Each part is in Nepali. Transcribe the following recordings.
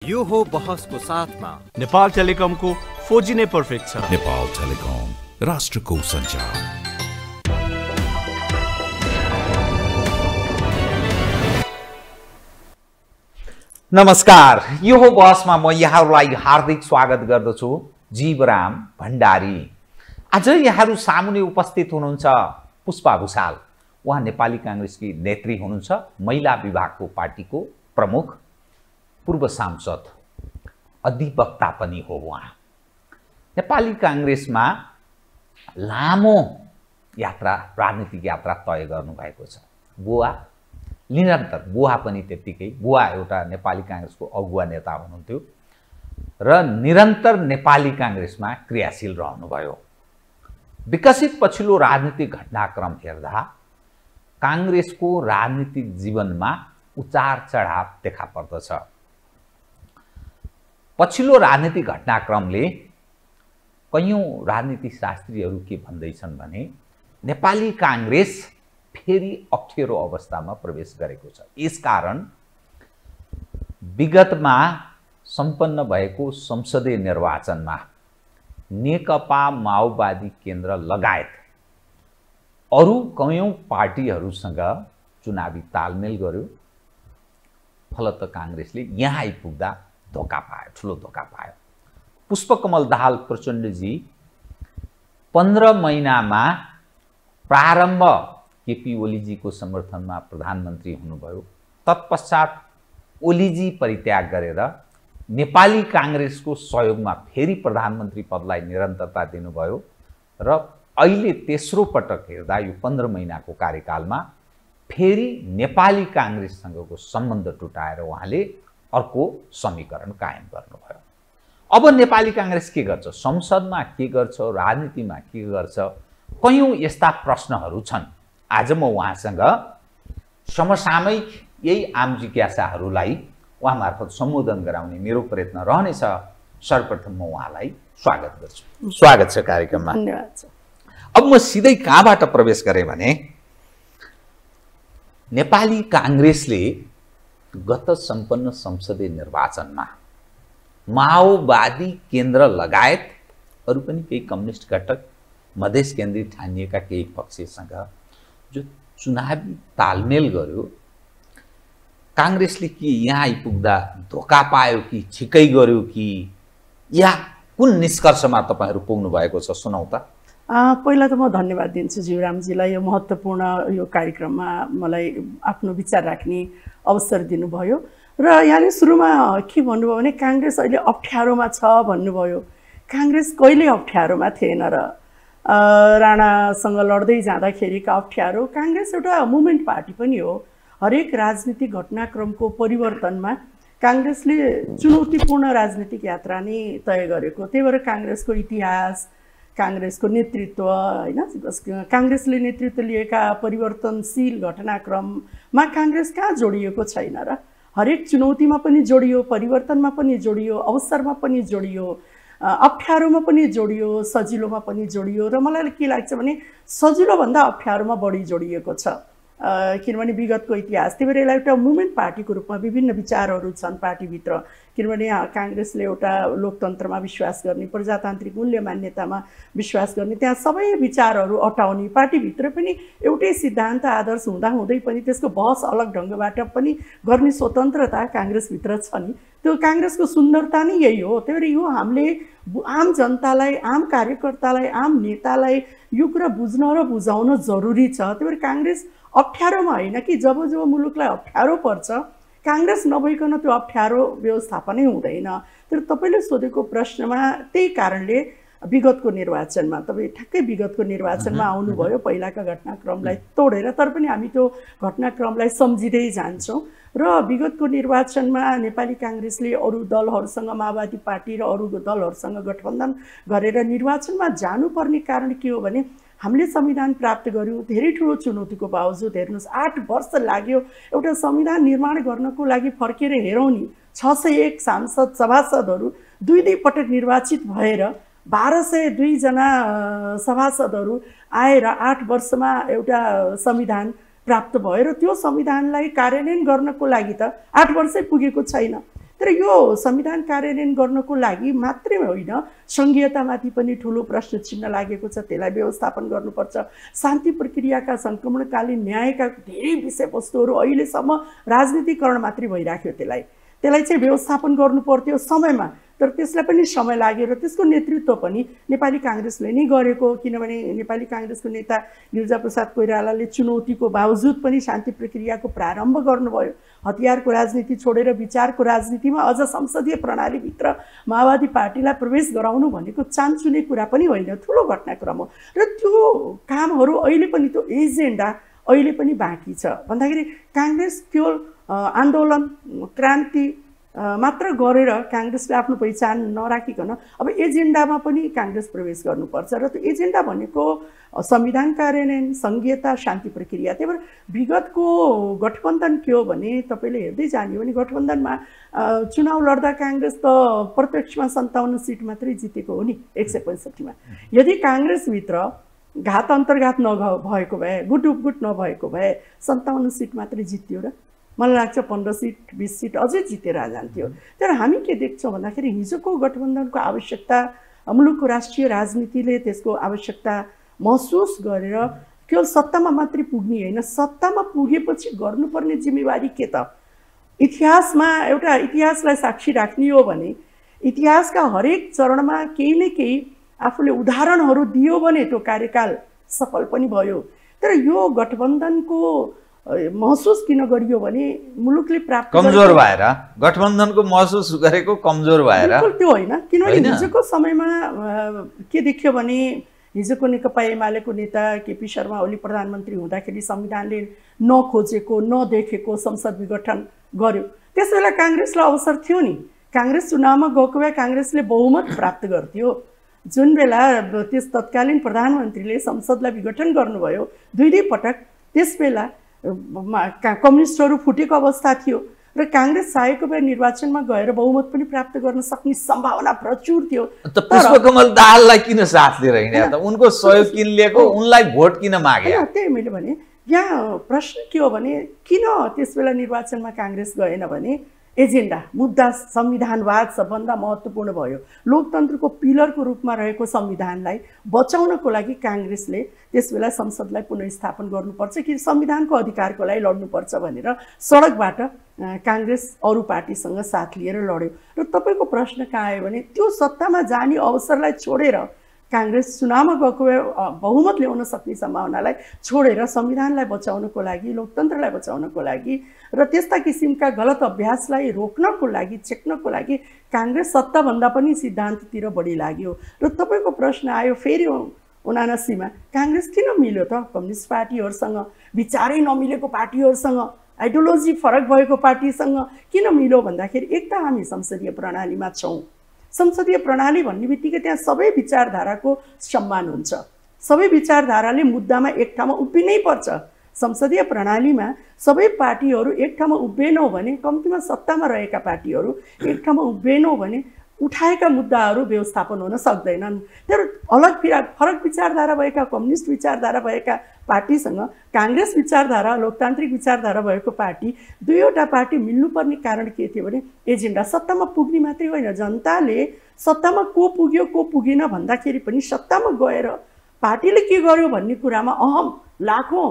यो हो बहसको साथमा नेपाल टेलिकमको 4G नै पर्फेक्ट छ। नेपाल टेलिकम, राष्ट्रको सञ्चार। नमस्कार, यो हो बहसमा म यहाँहरूलाई हार्दिक स्वागत गर्दछु। जीवराम भण्डारी। आज यहाँहरू सामुने उपस्थित हुनुहुन्छ पुष्पा भुषाल। उहाँ नेपाली कांग्रेसकी नेत्री हुनुहुन्छ, महिला विभागको पार्टीको प्रमुख, पूर्व सांसद, अधिवक्ता पनि हो। उहाँ नेपाली कांग्रेसमा लामो यात्रा, राजनीतिक यात्रा तय गर्नुभएको छ। बुवा निरन्तर, बुवा पनि त्यत्तिकै, बुवा एउटा नेपाली कांग्रेसको अगुवा नेता हुनुहुन्थ्यो र निरन्तर नेपाली कांग्रेसमा क्रियाशील रहनुभयो। विकसित पछिल्लो राजनीतिक घटनाक्रम हेर्दा कांग्रेसको राजनीतिक जीवनमा उतार चढाव देखा पर्दछ। पछिल्लो राजनीतिक घटनाक्रमले कयौं राजनीति शास्त्रीहरू के भन्दैछन् भने नेपाली कांग्रेस फेरि अप्ठ्यारो अवस्थामा प्रवेश गरेको छ। यसकारण विगतमा सम्पन्न भएको संसदीय निर्वाचनमा नेकपा माओवादी केन्द्र लगायत अरू कयौं पार्टीहरूसँग चुनावी तालमेल गर्यो। फलत कांग्रेसले यहाँ आइपुग्दा धोका पायो, ठुलो धोका पायो। पुष्पकमल दाहाल प्रचण्डजी 15 महिनामा प्रारम्भ केपी ओलीजीको समर्थनमा प्रधानमन्त्री हुनुभयो। तत्पश्चात ओलीजी परित्याग गरेर नेपाली कांग्रेसको सहयोगमा फेरि प्रधानमन्त्री पदलाई निरन्तरता दिनुभयो र अहिले तेस्रो पटक हेर्दा यो 15 महिनाको कार्यकालमा फेरि नेपाली कांग्रेससँगको सम्बन्ध टुटाएर उहाँले अर्को समीकरण कायम गर्नुभयो। अब नेपाली कांग्रेस के गर्छ, संसदमा के गर्छ, राजनीतिमा के गर्छ, कयौं यस्ता प्रश्नहरू छन्। आज म उहाँसँग समसामयिक यही आम जिज्ञासाहरूलाई उहाँ मार्फत सम्बोधन गराउने मेरो प्रयत्न रहनेछ। सर्वप्रथम म उहाँलाई स्वागत गर्छु। स्वागत छ कार्यक्रममा। धन्यवाद। अब म सिधै कहाँबाट प्रवेश गरेँ भने नेपाली कांग्रेसले गत सम्पन्न संसदीय निर्वाचनमा माओवादी केन्द्र लगायत अरू पनि केही कम्युनिस्ट घटक, मधेस केन्द्रित ठानिएका केही पक्षसँग जो चुनावी तालमेल गर्यो, कांग्रेसले के यहाँ आइपुग्दा धोका पायो कि ठिकै गर्यो कि, या कुन निष्कर्षमा तपाईहरु पुग्नु भएको छ, सुनाउ त। पहिला त म धन्यवाद दिन्छु जीवरामजीलाई, यो महत्त्वपूर्ण यो कार्यक्रममा मलाई आफ्नो विचार राख्ने अवसर दिनुभयो। र यहाँले सुरुमा के भन्नुभयो भने कांग्रेस अहिले अप्ठ्यारोमा छ भन्नुभयो। कांग्रेस कहिले अप्ठ्यारोमा थिएन र राणासँग लड्दै जाँदाखेरिका अप्ठ्यारो। कांग्रेस एउटा मुभमेन्ट पार्टी पनि हो। हरेक राजनीतिक घटनाक्रमको परिवर्तनमा कांग्रेसले चुनौतीपूर्ण राजनीतिक यात्रा नै तय गरेको। त्यही भएर कांग्रेसको इतिहास, कांग्रेसको नेतृत्व, हैन, कांग्रेसले नेतृत्व लिएका परिवर्तनशील घटनाक्रममा कांग्रेस कहाँ जोडिएको छैन र? हरेक चुनौतीमा पनि जोडियो, परिवर्तनमा पनि जोडियो, अवसरमा पनि जोडियो, अप्ठ्यारोमा पनि जोडियो, सजिलोमा पनि जोडियो। र मलाई के लाग्छ भने सजिलो भन्दा अप्ठ्यारोमा बढी जोडिएको छ, किनभने विगतको इतिहास। त्यही भएर यसलाई एउटा मुभमेन्ट पार्टीको रूपमा विभिन्न विचारहरू छन् पार्टीभित्र। किनभने कांग्रेसले एउटा लोकतन्त्रमा विश्वास गर्ने, प्रजातान्त्रिक मूल्य मान्यतामा विश्वास गर्ने, त्यहाँ सबै विचारहरू अटाउने, पार्टीभित्र पनि एउटै सिद्धान्त आदर्श हुँदाहुँदै पनि त्यसको बहस अलग ढङ्गबाट पनि गर्ने स्वतन्त्रता कांग्रेसभित्र छ नि। त्यो कांग्रेसको सुन्दरता नै यही हो। त्यही भएर यो हामीले आम जनतालाई, आम कार्यकर्तालाई, आम नेतालाई यो कुरा बुझ्न र बुझाउन जरुरी छ। त्यही भएर कांग्रेस अप्ठ्यारोमा होइन कि जब जब मुलुकलाई अप्ठ्यारो पर्छ कांग्रेस नभइकन त्यो अप्ठ्यारो व्यवस्थापनै हुँदैन। तर तपाईले सोधेको प्रश्नमा त्यही कारणले विगतको निर्वाचनमा, तपाईँ ठ्याक्कै विगतको निर्वाचनमा आउनुभयो, पहिलाका घटनाक्रमलाई तोडेर, तर पनि हामी त्यो घटनाक्रमलाई सम्झिँदै जान्छौँ। र विगतको निर्वाचनमा नेपाली कांग्रेसले अरू दलहरूसँग, माओवादी पार्टी र अरू दलहरूसँग गठबन्धन गरेर निर्वाचनमा जानुपर्ने कारण के हो भने हामीले संविधान प्राप्त गर्यौं। धेरै ठुलो चुनौतीको बावजुद हेर्नुस् 8 वर्ष लाग्यो एउटा संविधान निर्माण गर्नको लागि। फर्केर हेरौँ नि, 601 सांसद सभासदहरू दुई पटक निर्वाचित भएर 1202 जना सभासदहरू आएर 8 वर्षमा एउटा संविधान प्राप्त भयो र त्यो संविधानलाई कार्यान्वयन गर्नको लागि त 8 वर्षै पुगेको छैन। तर यो संविधान कार्यान्वयन गर्नको लागि मात्रै होइन, सङ्घीयतामाथि पनि ठुलो प्रश्न चिन्ह लागेको छ, त्यसलाई व्यवस्थापन गर्नुपर्छ। शान्ति प्रक्रियाका सङ्क्रमणकालीन न्यायका धेरै विषयवस्तुहरू अहिलेसम्म राजनीतिकरण मात्रै भइराख्यो, त्यसलाई चाहिँ व्यवस्थापन गर्नु पर्थ्यो समयमा, तर त्यसलाई पनि समय लाग्यो र त्यसको नेतृत्व पनि नेपाली काङ्ग्रेसले नै गरेको। किनभने नेपाली काङ्ग्रेसको नेता गिरिजाप्रसाद कोइरालाले चुनौतीको बावजुद पनि शान्ति प्रक्रियाको प्रारम्भ गर्नुभयो। हतियारको राजनीति छोडेर विचारको राजनीतिमा अझ संसदीय प्रणालीभित्र माओवादी पार्टीलाई प्रवेश गराउनु भनेको चान्चुने कुरा पनि होइन, ठुलो घटनाक्रम हो। र त्यो कामहरू अहिले पनि, त्यो एजेन्डा अहिले पनि बाँकी छ भन्दाखेरि काङ्ग्रेस केवल आन्दोलन क्रान्ति मात्र गरेर काङ्ग्रेसले आफ्नो पहिचान नराखिकन अब एजेन्डामा पनि काङ्ग्रेस प्रवेश गर्नुपर्छ। र त्यो एजेन्डा भनेको संविधान कार्यान्वयन, सङ्घीयता, शान्ति प्रक्रिया। त्यही भएर विगतको गठबन्धन के हो भने तपाईँले हेर्दै जाने भने गठबन्धनमा चुनाव लड्दा काङ्ग्रेस त प्रत्यक्षमा 57 सिट मात्रै जितेको हो नि 165मा। यदि काङ्ग्रेसभित्र घात अन्तर्घात नभएको भए, गुट उपगुट नभएको भए 57 सिट मात्रै जित्यो र मलाई लाग्छ 15 सिट 20 सिट अझै जितेर जान्थ्यो। तर हामी के देख्छौँ भन्दाखेरि हिजोको गठबन्धनको आवश्यकता, मुलुकको राष्ट्रिय राजनीतिले त्यसको आवश्यकता महसुस गरेर केवल सत्तामा मात्रै पुग्ने होइन, सत्तामा पुगेपछि गर्नुपर्ने जिम्मेवारी के त? इतिहासमा एउटा इतिहासलाई साक्षी राख्ने हो भने इतिहासका हरेक चरणमा केही न केही आफूले उदाहरणहरू दियो भने त्यो कार्यकाल सफल पनि भयो। तर यो गठबन्धनको महसुस किन गरियो भने मुलुकले प्राप्त कमजोर भएर, गठबन्धनको महसुस गरेको कमजोर भएर त्यो होइन। किनभने हिजोको समयमा के देखियो भने हिजोको नेकपा एमालेको नेता केपी शर्मा ओली प्रधानमन्त्री हुँदाखेरि संविधानले नखोजेको नदेखेको संसद विघटन गर्यो। त्यसबेला काङ्ग्रेसलाई अवसर थियो नि, काङ्ग्रेस चुनावमा गएको भए काङ्ग्रेसले बहुमत प्राप्त गर्थ्यो। जुन बेला त्यस तत्कालीन प्रधानमन्त्रीले संसदलाई विघटन गर्नुभयो 2 पटक, त्यसबेला कम्युनिस्टहरू फुटेको अवस्था थियो र काङ्ग्रेस चाहेको भए निर्वाचनमा गएर बहुमत पनि प्राप्त गर्न सक्ने सम्भावना प्रचुर थियो। त पुष्पकमल दाहाललाई किन साथ दिएर हिँड्या त? उनको सहयोग किन लिएको, उनलाई भोट किन मागे? त्यही मैले भने यहाँ प्रश्न के हो भने किन त्यसबेला निर्वाचनमा काङ्ग्रेस गएन भने एजेन्डा, मुद्दा संविधानवाद सबभन्दा महत्त्वपूर्ण भयो। लोकतन्त्रको पिलरको रूपमा रहेको संविधानलाई बचाउनको लागि काङ्ग्रेसले त्यसबेला संसदलाई पुनर्स्थापन गर्नुपर्छ कि संविधानको अधिकारको लागि लड्नुपर्छ भनेर सडकबाट काङ्ग्रेस अरू पार्टीसँग साथ लिएर लड्यो। र तपाईँको प्रश्न कहाँ आयो भने त्यो सत्तामा जाने अवसरलाई छोडेर काङ्ग्रेस चुनावमा गएको बहुमत ल्याउन सक्ने सम्भावनालाई छोडेर संविधानलाई बचाउनको लागि, लोकतन्त्रलाई बचाउनको लागि र त्यस्ता किसिमका गलत अभ्यासलाई रोक्नको लागि, चेक्नको लागि काङ्ग्रेस सत्ताभन्दा पनि सिद्धान्ततिर बढी लाग्यो। र तपाईँको प्रश्न आयो फेरि 79मा काङ्ग्रेस किन मिल्यो त कम्युनिस्ट पार्टीहरूसँग, विचारै नमिलेको पार्टीहरूसँग, आइडियोलोजी फरक भएको पार्टीसँग किन मिल्यो भन्दाखेरि एक त हामी संसदीय प्रणालीमा छौँ। संसदीय प्रणाली भन्ने बित्तिकै त्यहाँ सबै विचारधाराको सम्मान हुन्छ, सबै विचारधाराले मुद्दामा एक ठाउँमा उभिनै पर्छ। संसदीय प्रणालीमा सबै पार्टीहरू एक ठाउँमा उभिएनौँ भने, कम्तीमा सत्तामा रहेका पार्टीहरू एक ठाउँमा उभिएनौँ भने उठाएका मुद्दाहरू व्यवस्थापन हुन सक्दैनन्। तर अलग फरक विचारधारा भएका, कम्युनिस्ट विचारधारा भएका पार्टीसँग काङ्ग्रेस विचारधारा, लोकतान्त्रिक विचारधारा भएको पार्टी, दुईवटा पार्टी मिल्नुपर्ने कारण के थियो भने एजेन्डा। सत्तामा पुग्ने मात्रै होइन, जनताले सत्तामा को पुग्यो को पुगेन भन्दाखेरि पनि सत्तामा गएर पार्टीले के गर्यो भन्ने कुरामा अहम लाखौँ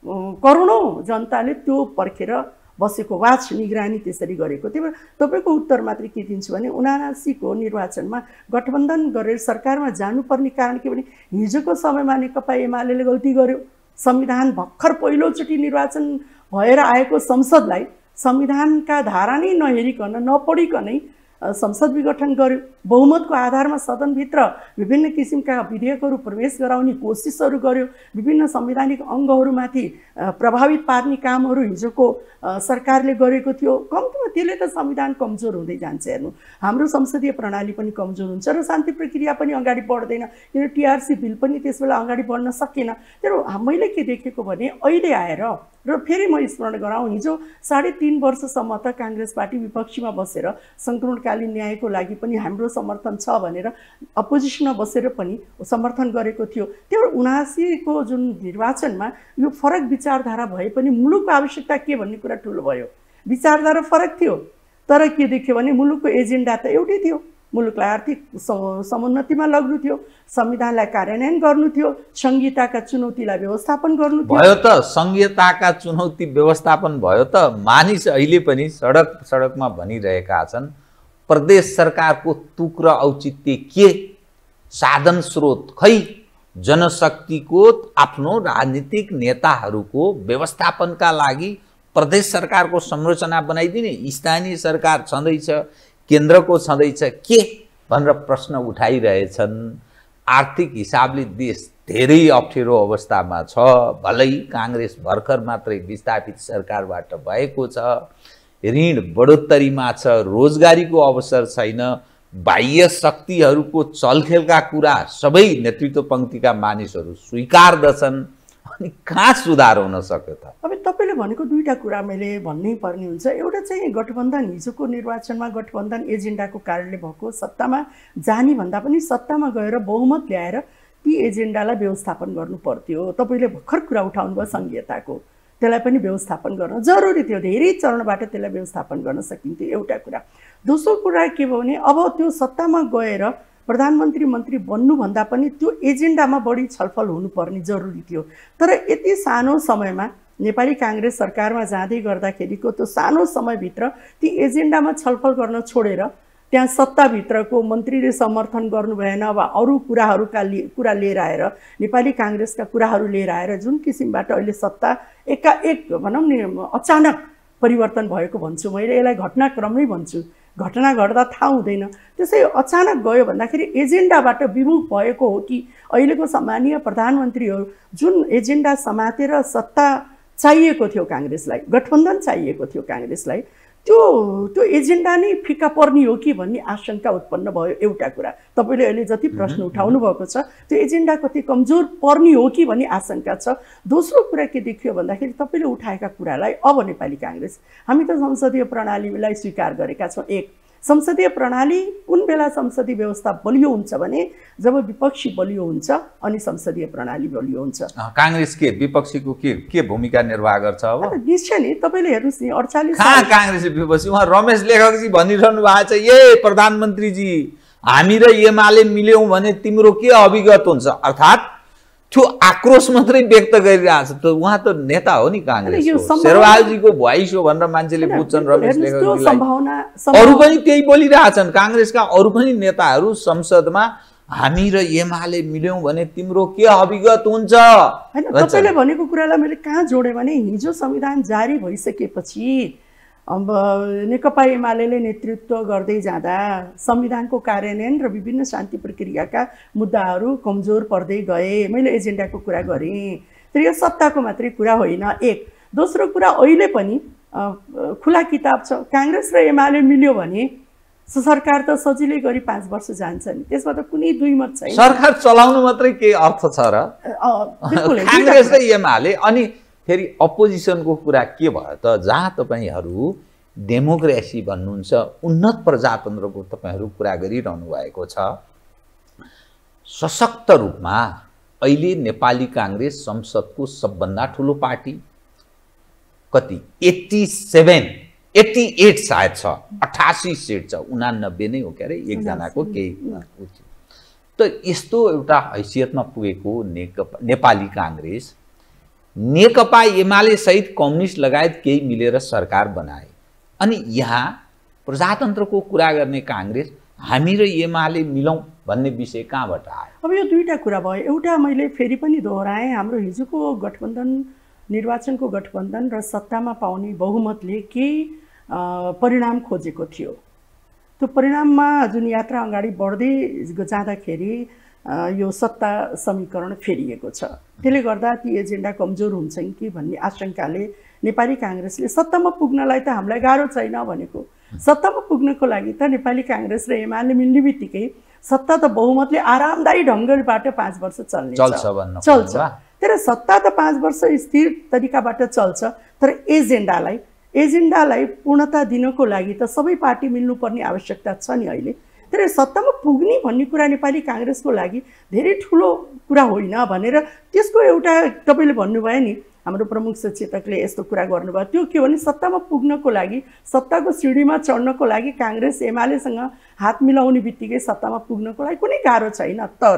करोडौँ जनताले त्यो पर्खेर बसेको वाच निगरानी त्यसरी गरेको। त्यही भएर तपाईँको उत्तर मात्रै के दिन्छु भने 79को निर्वाचनमा गठबन्धन गरेर सरकारमा जानुपर्ने कारण के भने हिजोको समयमा नेकपा एमालेले गल्ती गर्यो। संविधान भर्खर पहिलोचोटि निर्वाचन भएर आएको संसदलाई संविधानका धारा नै नहेरिकन नपढिकनै संसद विघटन गर्यो। बहुमतको आधारमा सदनभित्र विभिन्न किसिमका विधेयकहरू प्रवेश गराउने कोसिसहरू गर्यो। विभिन्न संवैधानिक अङ्गहरूमाथि प्रभावित पार्ने कामहरू हिजोको सरकारले गरेको थियो। कम्तीमा त्यसले त संविधान कमजोर हुँदै जान्छ। हेर्नु, हाम्रो संसदीय प्रणाली पनि कमजोर हुन्छ र शान्ति प्रक्रिया पनि अगाडि बढ्दैन। किन टिआरसी बिल पनि त्यसबेला अगाडि बढ्न सकेन। तर मैले के देखेको भने अहिले आएर र फेरि म स्मरण गराउँ, हिजो 3.5 वर्षसम्म त काङ्ग्रेस पार्टी विपक्षीमा बसेर सङ्क्रमणकालीन न्यायको लागि पनि हाम्रो समर्थन छ भनेर अपोजिसनमा बसेर पनि समर्थन गरेको थियो। त्यो 79को जुन निर्वाचनमा यो फरक विचारधारा भए पनि मुलुकको आवश्यकता के भन्ने कुरा ठुलो भयो। विचारधारा फरक थियो तर के देख्यो भने मुलुकको एजेन्डा त एउटै थियो, मुलुकलाई आर्थिक समुन्नतिमा लग्नु थियो, संविधानलाई कार्यान्वयन गर्नु थियो, संहिताका चुनौतीलाई व्यवस्थापन गर्नु थियो। भयो त संहिताका चुनौती व्यवस्थापन भयो त मानिस अहिले पनि सडकमा भनिरहेका छन् प्रदेश सरकारको तुक र औचित्य के, साधन स्रोत खै, जनशक्तिको आफ्नो राजनीतिक नेताहरूको व्यवस्थापनका लागि प्रदेश सरकारको संरचना बनाइदिने, स्थानीय सरकार छँदैछ, केन्द्रको छँदैछ के भनेर प्रश्न उठाइरहेछन्। आर्थिक हिसाबले देश धेरै अप्ठ्यारो अवस्थामा छ, भलै काङ्ग्रेस भर्खर मात्रै विस्थापित सरकारबाट भएको छ, ऋण बढोत्तरीमा छ, रोजगारीको अवसर छैन, बाह्य शक्तिहरूको चलखेलका कुरा सबै नेतृत्व पङ्क्तिका मानिसहरू स्वीकार्दछन्। अनि कहाँ सुधार हुन सक्यो त? अब तपाईँले भनेको दुईवटा कुरा मैले भन्नै पर्ने हुन्छ। एउटा चाहिँ गठबन्धन, हिजोको निर्वाचनमा गठबन्धन एजेन्डाको कारणले भएको, सत्तामा जाने भन्दा पनि सत्तामा गएर बहुमत ल्याएर ती एजेन्डालाई व्यवस्थापन गर्नु पर्थ्यो। तपाईँले भर्खर कुरा उठाउनु भयो संघीयताको, त्यसलाई पनि व्यवस्थापन गर्न जरुरी थियो, धेरै चरणबाट त्यसलाई व्यवस्थापन गर्न सकिन्थ्यो, एउटा कुरा। दोस्रो कुरा के भयो भने अब त्यो सत्तामा गएर प्रधानमन्त्री मन्त्री बन्नुभन्दा पनि त्यो एजेन्डामा बढी छलफल हुनुपर्ने जरुरी थियो। तर यति सानो समयमा नेपाली काङ्ग्रेस सरकारमा जाँदै गर्दाखेरिको त्यो सानो समयभित्र ती एजेन्डामा छलफल गर्न छोडेर त्यहाँ सत्ताभित्रको मन्त्रीले समर्थन गर्नु भएन वा अरू कुरा लिएर आएर, नेपाली काङ्ग्रेसका कुराहरू लिएर आएर जुन किसिमबाट अहिले सत्ता एकाएक भनौँ नि अचानक परिवर्तन भएको भन्छु मैले, यसलाई घटनाक्रमै भन्छु, घटना घट्दा थाहा हुँदैन। त्यसै अचानक गयो भन्दाखेरि एजेन्डाबाट विमुख भएको हो कि अहिलेको सम्मानीय प्रधानमन्त्रीहरू जुन एजेन्डा समातेर सत्ता चाहिएको थियो काङ्ग्रेसलाई, गठबन्धन चाहिएको थियो काङ्ग्रेसलाई, त्यो एजेन्डा नै फिका पर्ने हो कि भन्ने आशंका उत्पन्न भयो। एउटा कुरा तपाईँले अहिले जति प्रश्न उठाउनु भएको छ त्यो एजेन्डा कति कमजोर पर्ने हो कि भन्ने आशंका छ। दोस्रो कुरा के देखियो भन्दाखेरि तपाईँले उठाएका कुरालाई अब नेपाली काङ्ग्रेस, हामी त संसदीय प्रणालीलाई स्वीकार गरेका छौँ। एक, संसदीय प्रणाली कुन बेला संसदीय व्यवस्था बलियो हुन्छ भने जब विपक्षी बलियो हुन्छ अनि संसदीय प्रणाली बलियो हुन्छ। काङ्ग्रेस के विपक्षीको के भूमिका निर्वाह गर्छ? अब निश्चय नि तपाईँले हेर्नुहोस् नि 48 कहाँ काङ्ग्रेस विपक्षी? उहाँ रमेश लेखकजी भनिरहनु भएको छ, ए प्रधानमन्त्रीजी हामी र एमाले मिल्यौँ भने तिम्रो के अभिगत हुन्छ, अर्थात् त्यो आक्रोश मात्रै व्यक्त गरिरहेछ। त उहाँ त नेता हो नि काङ्ग्रेसको, शेरबहादुरजीको भोइस हो भनेर मान्छेले बुझ्छन् रमेश लेखकजीलाई। अरू पनि त्यही बोलिरहेछन्, काङ्ग्रेसका अरू पनि नेताहरू संसदमा हामी र एमाले मिल्यौँ भने तिम्रो के अभिगत हुन्छ? हैन, तपाईँले भनेको कुरालाई मैले कहाँ जोडेँ भने हिजो संविधान जारी भइसकेपछि अब नेकपा एमाले नेतृत्व गर्दै जाँदा संविधानको कार्यान्वयन र विभिन्न शान्ति प्रक्रियाका मुद्दाहरू कमजोर पर्दै गए। मैले एजेन्डाको कुरा गरेँ, तर यो सत्ताको मात्रै कुरा होइन। एक, दोस्रो कुरा अहिले पनि खुला किताब छ, काङ्ग्रेस र एमाले मिल्यो भने सरकार त सजिलै गरी 5 वर्ष जान्छ नि, त्यसमा त कुनै दुई मत छैन। सरकार चलाउनु मात्रै के अर्थ छ र? काङ्ग्रेस र एमाले अनि फेरि अपोजिसनको कुरा के भयो त? जहाँ तपाईँहरू डेमोक्रेसी भन्नुहुन्छ, उन्नत प्रजातन्त्रको तपाईँहरू कुरा गरिरहनु भएको छ, सशक्त रूपमा अहिले नेपाली काङ्ग्रेस संसदको सबभन्दा ठुलो पार्टी, कति 88 सायद छ, 88 सिट छ, 89 नै हो क्या अरे एकजनाको केही। त यस्तो एउटा हैसियतमा पुगेको नेपाली काङ्ग्रेस नेकपा एमाले सहित कम्युनिस्ट लगायत केही मिलेर सरकार बनाए। अनि यहाँ प्रजातन्त्रको कुरा गर्ने काङ्ग्रेस हामी र एमाले मिलौँ भन्ने विषय कहाँबाट आयो? अब यो दुईटा कुरा भयो। एउटा मैले फेरि पनि दोहोऱ्याएँ, हाम्रो हिजोको गठबन्धन, निर्वाचनको गठबन्धन र सत्तामा पाउने बहुमतले केही परिणाम खोजेको थियो। त्यो परिणाममा जुन यात्रा अगाडि बढ्दै जाँदाखेरि यो सत्ता समीकरण फेरिएको छ। त्यसले गर्दा ती एजेन्डा कमजोर हुन्छन् कि भन्ने आशंकाले नेपाली काङ्ग्रेसले सत्तामा पुग्नलाई त हामीलाई गाह्रो छैन भनेको, सत्तामा पुग्नको लागि त नेपाली काङ्ग्रेस र एमाले मिल्ने बित्तिकै सत्ता त बहुमतले आरामदायी ढङ्गबाट 5 वर्ष चल्छ। तर सत्ता त 5 वर्ष स्थिर तरिकाबाट चल्छ, तर एजेन्डालाई पूर्णता दिनको लागि त सबै पार्टी मिल्नुपर्ने आवश्यकता छ नि अहिले। तर सत्तामा पुग्ने भन्ने कुरा नेपाली काङ्ग्रेसको लागि धेरै ठुलो कुरा होइन भनेर त्यसको एउटा तपाईँले भन्नुभयो नि हाम्रो प्रमुख सचेतकले यस्तो कुरा गर्नुभयो त्यो के भने सत्तामा पुग्नको लागि सत्ताको सिँढीमा चढ्नको लागि काङ्ग्रेस एमालेसँग हात मिलाउने बित्तिकै सत्तामा पुग्नको लागि कुनै गाह्रो छैन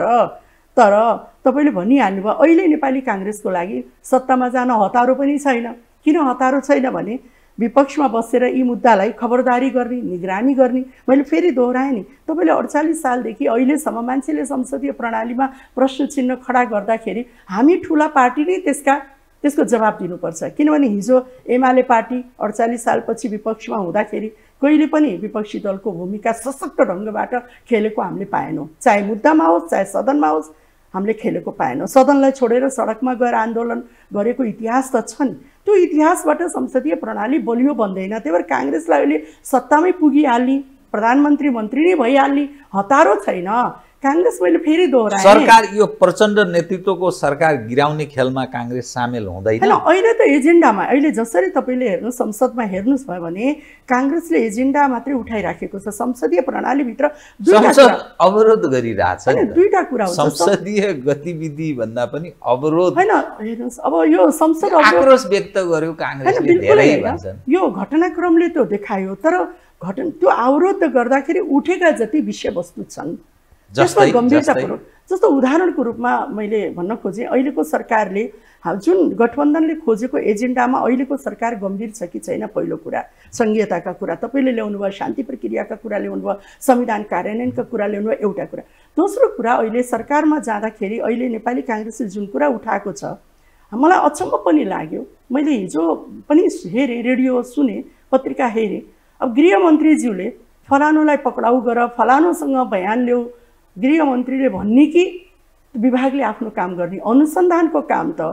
तर तपाईँले भनिहाल्नुभयो अहिले नेपाली काङ्ग्रेसको लागि सत्तामा जान हतारो पनि छैन किन हतारो छैन भने विपक्षमा बसेर यी मुद्दालाई खबरदारी गर्ने निगरानी गर्ने मैले फेरि दोहोऱ्याएँ नि तपाईँले 48 सालदेखि अहिलेसम्म मान्छेले संसदीय प्रणालीमा प्रश्न चिन्ह खडा गर्दाखेरि हामी ठुला पार्टी नै त्यसको जवाब दिनुपर्छ किनभने हिजो एमाले पार्टी 48 सालपछि विपक्षमा हुँदाखेरि कहिले पनि विपक्षी दलको भूमिका सशक्त ढङ्गबाट खेलेको हामीले पाएनौँ चाहे मुद्दामा होस् चाहे सदनमा होस् हामीले खेलेको पाएनौँ सदनलाई छोडेर सडकमा गएर आन्दोलन गरेको इतिहास त छ नि त्यो इतिहासबाट संसदीय प्रणाली बलियो बन्दैन त्यही भएर काङ्ग्रेसलाई अहिले सत्तामै पुगिहाल्ने प्रधानमन्त्री मन्त्री नै भइहाल्ने हतारो छैन काङ्ग्रेस मैले फेरि दोहोऱ्याएँ सरकार यो प्रचण्ड नेतृत्वको सरकार गिराउने खेलमा काङ्ग्रेस सामेल हुँदैन हैन अहिले त एजेन्डामा अहिले जसरी तपाईँले हेर्नु संसदमा हेर्नुस् भयो भने काङ्ग्रेसले एजेन्डा मात्रै उठाइराखेको छ संसदीय प्रणालीभित्र संसद अवरोध गरिरहेछ हैन दुईटा कुरा हुन्छ संसदीय गतिविधि भन्दा पनि अवरोध हैन हेर्नुस् अब यो संसद आक्रोश व्यक्त गर्यो काङ्ग्रेसले धेरै भन्छन् यो घटनाक्रमले त्यो देखायो तर त्यो अवरोध गर्दाखेरि उठेका जति विषयवस्तु छन् त्यसमा गम्भीरतापूर्वक जस्तो उदाहरणको रूपमा मैले भन्न खोजेँ अहिलेको सरकारले जुन गठबन्धनले खोजेको एजेन्डामा अहिलेको सरकार गम्भीर छ कि छैन पहिलो कुरा संघीयताका कुरा तपाईँले ल्याउनुभयो शान्ति प्रक्रियाका कुरा ल्याउनुभयो संविधान कार्यान्वयनका कुरा ल्याउनुभयो एउटा कुरा दोस्रो कुरा अहिले सरकारमा जाँदाखेरि अहिले नेपाली काङ्ग्रेसले जुन कुरा उठाएको छ मलाई अचम्म पनि लाग्यो मैले हिजो पनि हेरेँ रेडियो सुने पत्रिका हेरेँ अब गृहमन्त्रीज्यूले फलानुलाई पक्राउ गर फलानुसँग बयान ल्याऊ गृहमन्त्रीले भन्ने कि विभागले आफ्नो काम गर्ने अनुसन्धानको काम त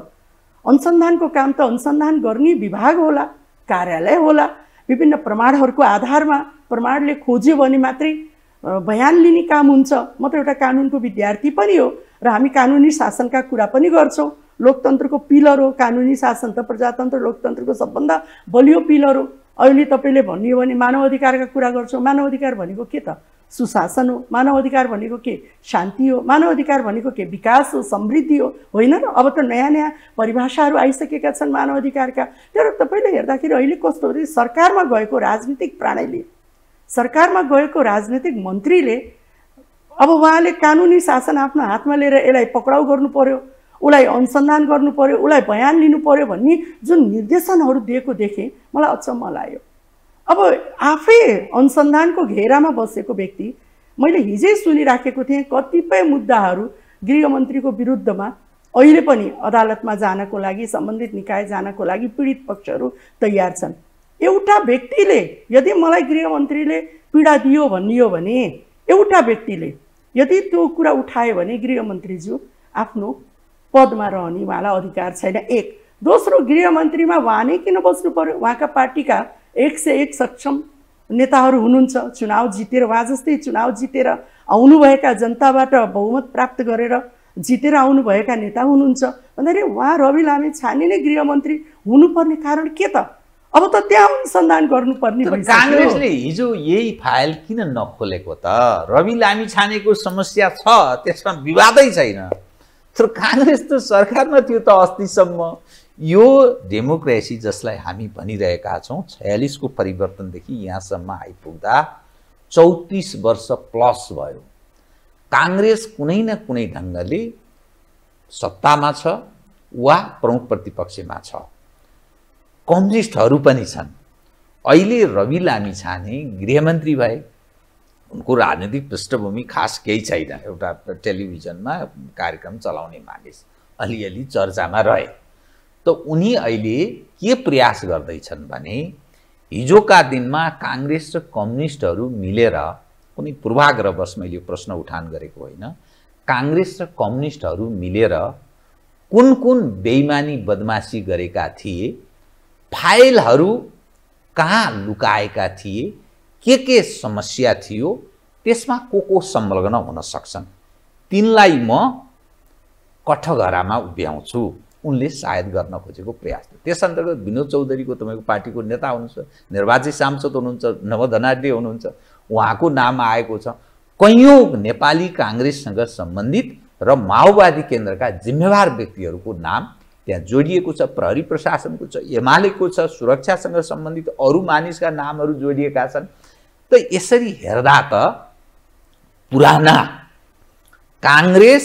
अनुसन्धान गर्ने विभाग होला कार्यालय होला विभिन्न प्रमाणहरूको आधारमा प्रमाणले खोज्यो भने मात्रै बयान लिने काम हुन्छ म त एउटा कानुनको विद्यार्थी पनि हो र हामी कानुनी शासनका कुरा पनि गर्छौँ लोकतन्त्रको पिलर हो कानुनी शासन त प्रजातन्त्र लोकतन्त्रको सबभन्दा बलियो पिलर हो अहिले तपाईँले भन्यो भने मानव अधिकारका कुरा गर्छौँ मानव अधिकार भनेको के त सुशासन हो मानव अधिकार भनेको के शान्ति हो मानव अधिकार भनेको के विकास हो समृद्धि हो होइन र अब त नयाँ नयाँ परिभाषाहरू आइसकेका छन् मानव अधिकारका तर तपाईँले हेर्दाखेरि अहिले कस्तो हो सरकारमा गएको राजनीतिक प्राणीले सरकारमा गएको राजनीतिक मन्त्रीले अब उहाँले कानुनी शासन आफ्नो हातमा लिएर यसलाई पक्राउ गर्नु पर्यो उसलाई अनुसन्धान गर्नु पर्यो उसलाई बयान लिनु पर्यो भन्ने जुन निर्देशनहरू दिएको देखेँ मलाई अचम्म लाग्यो अब आफै अनुसन्धानको घेरामा बसेको व्यक्ति मैले हिजै सुनिराखेको थिएँ कतिपय मुद्दाहरू गृहमन्त्रीको विरुद्धमा अहिले पनि अदालतमा जानको लागि सम्बन्धित निकाय जानको लागि पीडित पक्षहरू तयार छन् एउटा व्यक्तिले यदि मलाई गृहमन्त्रीले पीडा दियो भनियो भने एउटा व्यक्तिले यदि त्यो कुरा उठायो भने गृहमन्त्रीज्यू आफ्नो पदमा रहने उहाँलाई अधिकार छैन एक दोस्रो गृहमन्त्रीमा उहाँ नै किन बस्नु पर्यो उहाँका पार्टीका 101 सक्षम नेताहरू हुनुहुन्छ चुनाव जितेर उहाँ जस्तै चुनाव जितेर आउनुभएका जनताबाट बहुमत प्राप्त गरेर जितेर आउनुभएका नेता हुनुहुन्छ भन्दाखेरि उहाँ रवि लामी छाने नै गृहमन्त्री हुनुपर्ने कारण के त अब त त्यहाँ अनुसन्धान गर्नुपर्ने भइसक्यो काङ्ग्रेसले हिजो यही फाइल किन नखोलेको त रवि लामी छानेको समस्या छ त्यसमा विवादै छैन तर काङ्ग्रेस त सरकारमा थियो त अस्तिसम्म यो डेमोक्रेसी जसलाई हामी भनिरहेका छौँ 46 को परिवर्तनदेखि यहाँसम्म आइपुग्दा 34 वर्ष प्लस भयो काङ्ग्रेस कुनै न कुनै ढङ्गले सत्तामा छ वा प्रमुख प्रतिपक्षमा छ कम्युनिस्टहरू पनि छन् अहिले रवि लामी छाने गृहमन्त्री भए उनको राजनीतिक पृष्ठभूमि खास केही छैन एउटा टेलिभिजनमा कार्यक्रम चलाउने मानिस अलिअलि चर्चामा रहे त उनी अहिले के प्रयास गर्दैछन् भने हिजोका दिनमा काङ्ग्रेस र कम्युनिस्टहरू मिलेर कुनै पूर्वाग्रहवश मैले यो प्रश्न उठान गरेको होइन काङ्ग्रेस र कम्युनिस्टहरू मिलेर कुन कुन बेइमानी बदमासी गरेका थिए फाइलहरू कहाँ लुकाएका थिए के समस्या थियो त्यसमा को संलग्न हुन सक्छन् तिनलाई म कठघरामा उभ्याउँछु उनले सायद गर्न खोजेको प्रयास थियो त्यस अन्तर्गत विनोद चौधरीको तपाईँको पार्टीको नेता हुनुहुन्छ निर्वाचित सांसद हुनुहुन्छ नव धनाढ्य हुनुहुन्छ उहाँको नाम आएको छ कैयौँ नेपाली काङ्ग्रेससँग सम्बन्धित र माओवादी केन्द्रका जिम्मेवार व्यक्तिहरूको नाम त्यहाँ जोडिएको छ। प्रहरी प्रशासनको छ, एमालेको छ, सुरक्षासँग सम्बन्धित अरू मानिसका नामहरू जोडिएका छन्। त यसरी हेर्दा त पुराना काङ्ग्रेस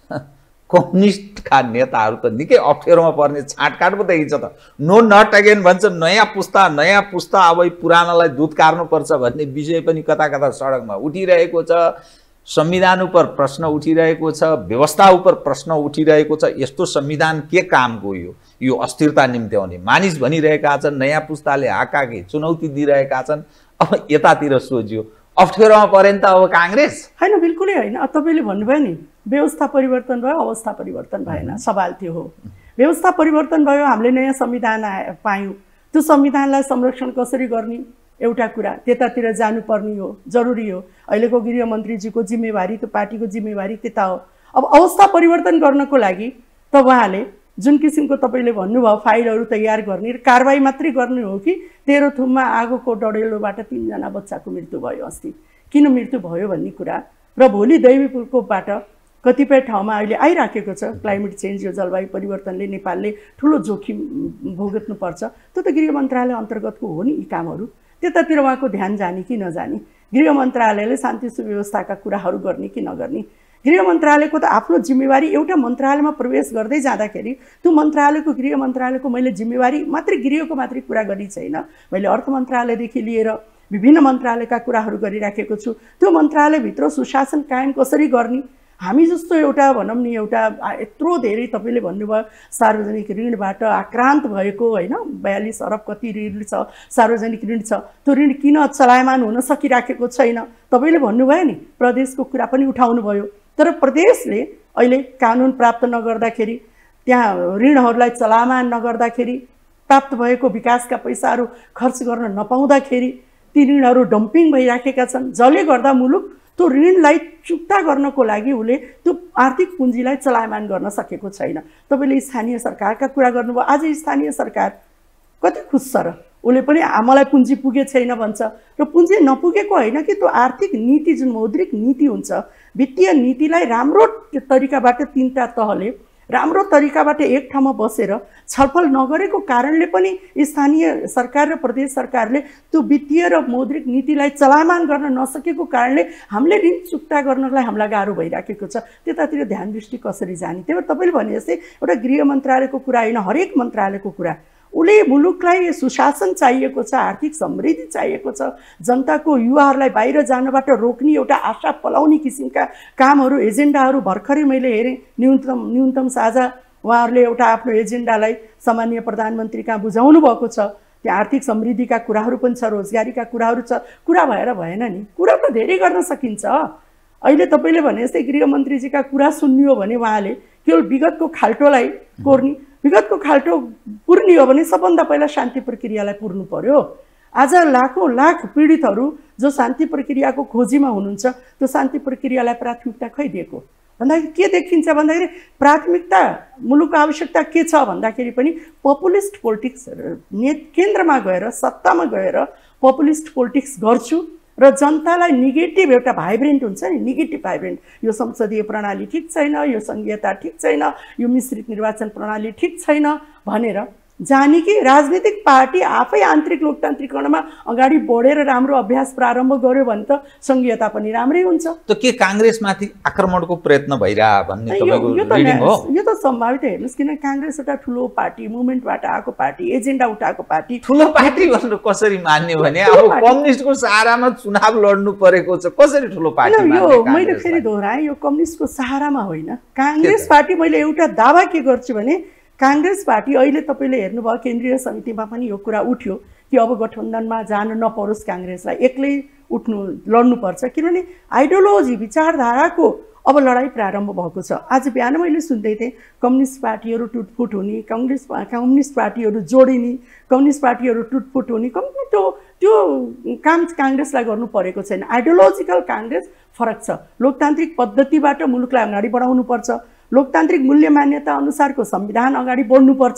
कम्युनिस्टका नेताहरू त निकै अप्ठ्यारोमा पर्ने छाँटकाट पो देखिन्छ त। नो नट अगेन भन्छ, नयाँ पुस्ता अब पुरानालाई दुध कार्नुपर्छ भन्ने विषय पनि कता कता सडकमा उठिरहेको छ। संविधान उपर प्रश्न उठिरहेको छ, व्यवस्था उपर प्रश्न उठिरहेको छ। यस्तो संविधान के कामको यो अस्थिरता निम्त्याउने मानिस भनिरहेका छन्। नयाँ पुस्ताले हाकाके चुनौती दिइरहेका छन्। अब यतातिर सोच्यो अप्ठ्यारोमा परे नि त अब काङ्ग्रेस होइन, बिल्कुलै होइन। तपाईँले भन्नुभयो नि व्यवस्था परिवर्तन भयो, अवस्था परिवर्तन भएन, सवाल त्यो हो। व्यवस्था परिवर्तन भयो, हामीले नयाँ संविधान पायौँ, त्यो संविधानलाई संरक्षण कसरी गर्ने एउटा कुरा त्यतातिर जानुपर्ने हो, जरुरी हो। अहिलेको गृहमन्त्रीजीको जिम्मेवारी, त्यो पार्टीको जिम्मेवारी त्यता हो। अब अवस्था परिवर्तन गर्नको लागि त उहाँले जुन किसिमको तपाईँले भन्नुभयो फाइलहरू तयार गर्ने र कारबाही मात्रै गर्ने हो कि तेह्रथुममा आगोको डढेलोबाट 3 जना बच्चाको मृत्यु भयो अस्ति, किन मृत्यु भयो भन्ने कुरा र भोलि दैवी प्रकोपबाट कतिपय ठाउँमा अहिले आइराखेको छ क्लाइमेट चेन्ज, यो जलवायु परिवर्तनले नेपालले ठुलो जोखिम भोग्नुपर्छ। त्यो त गृह मन्त्रालय अन्तर्गतको हो नि यी कामहरू। त्यतातिर उहाँको ध्यान जाने कि नजाने, गृह मन्त्रालयले शान्ति सुव्यवस्थाका कुराहरू गर्ने कि नगर्ने, गृह मन्त्रालयको त आफ्नो जिम्मेवारी। एउटा मन्त्रालयमा प्रवेश गर्दै जाँदाखेरि त्यो मन्त्रालयको गृह मन्त्रालयको मैले जिम्मेवारी मात्रै गृहको मात्रै कुरा गर्ने छैन, मैले अर्थ मन्त्रालयदेखि लिएर विभिन्न मन्त्रालयका कुराहरू गरिराखेको छु। त्यो मन्त्रालयभित्र सुशासन कायम कसरी गर्ने, हामी जस्तो एउटा भनौँ नि एउटा यत्रो धेरै तपाईँले भन्नुभयो सार्वजनिक ऋणबाट आक्रान्त भएको होइन, 42 अरब कति ऋण छ, सार्वजनिक ऋण छ, त्यो ऋण किन चलायमान हुन सकिराखेको छैन। तपाईँले भन्नुभयो नि प्रदेशको कुरा पनि उठाउनु भयो, तर प्रदेशले अहिले कानुन प्राप्त नगर्दाखेरि, त्यहाँ ऋणहरूलाई चलायमान नगर्दाखेरि, प्राप्त भएको विकासका पैसाहरू खर्च गर्न नपाउँदाखेरि ती ऋणहरू डम्पिङ भइराखेका छन्, जसले गर्दा मुलुक त्यो ऋणलाई चुक्ता गर्नको लागि उसले त्यो आर्थिक पुँजीलाई चलायमान गर्न सकेको छैन। तपाईँले स्थानीय सरकारका कुरा गर्नुभयो, आज स्थानीय सरकार कति खुस छ र, उसले पनि मलाई पुँजी पुगे छैन भन्छ। र पुँजी नपुगेको होइन कि त्यो आर्थिक नीति जुन मौद्रिक नीति हुन्छ, वित्तीय नीतिलाई राम्रो तरिकाबाट 3टा तहले राम्रो तरिकाबाट एक ठाउँमा बसेर छलफल नगरेको कारणले पनि स्थानीय सरकार र प्रदेश सरकारले त्यो वित्तीय र मौद्रिक नीतिलाई चलायमान गर्न नसकेको कारणले हामीले ऋण चुक्ता गर्नलाई हामीलाई गाह्रो भइराखेको छ। त्यतातिर ध्यान दृष्टि कसरी जाने? त्यही भएर तपाईँले भने जस्तै एउटा गृह मन्त्रालयको कुरा होइन, हरेक मन्त्रालयको कुरा। उसले मुलुकलाई सुशासन चाहिएको छ, आर्थिक समृद्धि चाहिएको छ, जनताको युवाहरूलाई बाहिर जानबाट रोक्ने एउटा आशा पलाउने किसिमका कामहरू एजेन्डाहरू भर्खरै मैले हेरेँ। न्यूनतम साझा उहाँहरूले एउटा आफ्नो एजेन्डालाई सामान्य प्रधानमन्त्री कहाँ बुझाउनु भएको छ। त्यहाँ आर्थिक समृद्धिका कुराहरू पनि छ, रोजगारीका कुराहरू छ। कुरा भएर भएन नि, कुरा त धेरै गर्न सकिन्छ। अहिले तपाईँले भने जस्तै गृहमन्त्रीजीका कुरा सुन्नियो भने उहाँले केवल विगतको खाल्टोलाई कोर्ने, विगतको खाल्टो पुर्ने हो भने सबभन्दा पहिला शान्ति प्रक्रियालाई पुर्नु पर्यो। आज लाखौँ लाख पीडितहरू जो शान्ति प्रक्रियाको खोजीमा हुनुहुन्छ, त्यो शान्ति प्रक्रियालाई प्राथमिकता खै दिएको भन्दाखेरि के देखिन्छ भन्दाखेरि प्राथमिकता मुलुकको आवश्यकता के छ भन्दाखेरि पनि पपुलिस्ट पोलिटिक्स, केन्द्रमा गएर सत्तामा गएर पपुलिस्ट पोलिटिक्स गर्छु र जनतालाई नेगेटिभ एउटा भाइब्रेन्ट हुन्छ नि, नेगेटिभ भाइब्रेन्ट, यो संसदीय प्रणाली ठिक छैन, यो संघीयता ठिक छैन, यो मिश्रित निर्वाचन प्रणाली ठिक छैन भनेर जाने कि राजनीतिक पार्टी आफै आन्तरिक लोकतान्त्रिकरणमा अगाडि बढेर राम्रो अभ्यास प्रारम्भ गर्यो भने त संघीयता पनि राम्रै हुन्छ। त के काङ्ग्रेसमाथि आक्रमणको प्रयत्न भइरा भन्ने तपाईको रिडिङ हो? यो त सम्भावित हेर्नुस्, किन काङ्ग्रेस एउटा ठुलो पार्टी, मुभमेन्टबाट आएको पार्टी, एजेन्डा उठाएको पार्टी। ठुलो पार्टी भन्नु कसरी मान्ने भने अब कम्युनिस्टको सहारामा चुनाव लड्नु परेको छ, कसरी ठुलो पार्टी मान्ने? यो मैले फेरि दोहोऱ्याएँ, यो कम्युनिस्टको सहारामा होइन। काङ्ग्रेस पार्टी मैले एउटा दावा के गर्छु भने काङ्ग्रेस पार्टी अहिले तपाईँले हेर्नुभयो केन्द्रीय समितिमा पनि यो कुरा उठ्यो कि अब गठबन्धनमा जान नपरोस्, काङ्ग्रेसलाई एक्लै उठ्नु लड्नुपर्छ, किनभने आइडियोलोजी विचारधाराको अब लडाइँ प्रारम्भ भएको छ। आज बिहान मैले सुन्दै थिएँ कम्युनिस्ट पार्टीहरू टुटफुट हुने, कम्युनिस्ट पार्टीहरू जोडिने, कम्युनिस्ट पार्टीहरू टुटफुट हुने, त्यो काम काङ्ग्रेसलाई गर्नु परेको छैन। आइडियोलोजिकल काङ्ग्रेस फरक छ। लोकतान्त्रिक पद्धतिबाट मुलुकलाई अगाडि बढाउनुपर्छ, लोकतान्त्रिक मूल्य मान्यता अनुसारको संविधान अगाडि बढ्नुपर्छ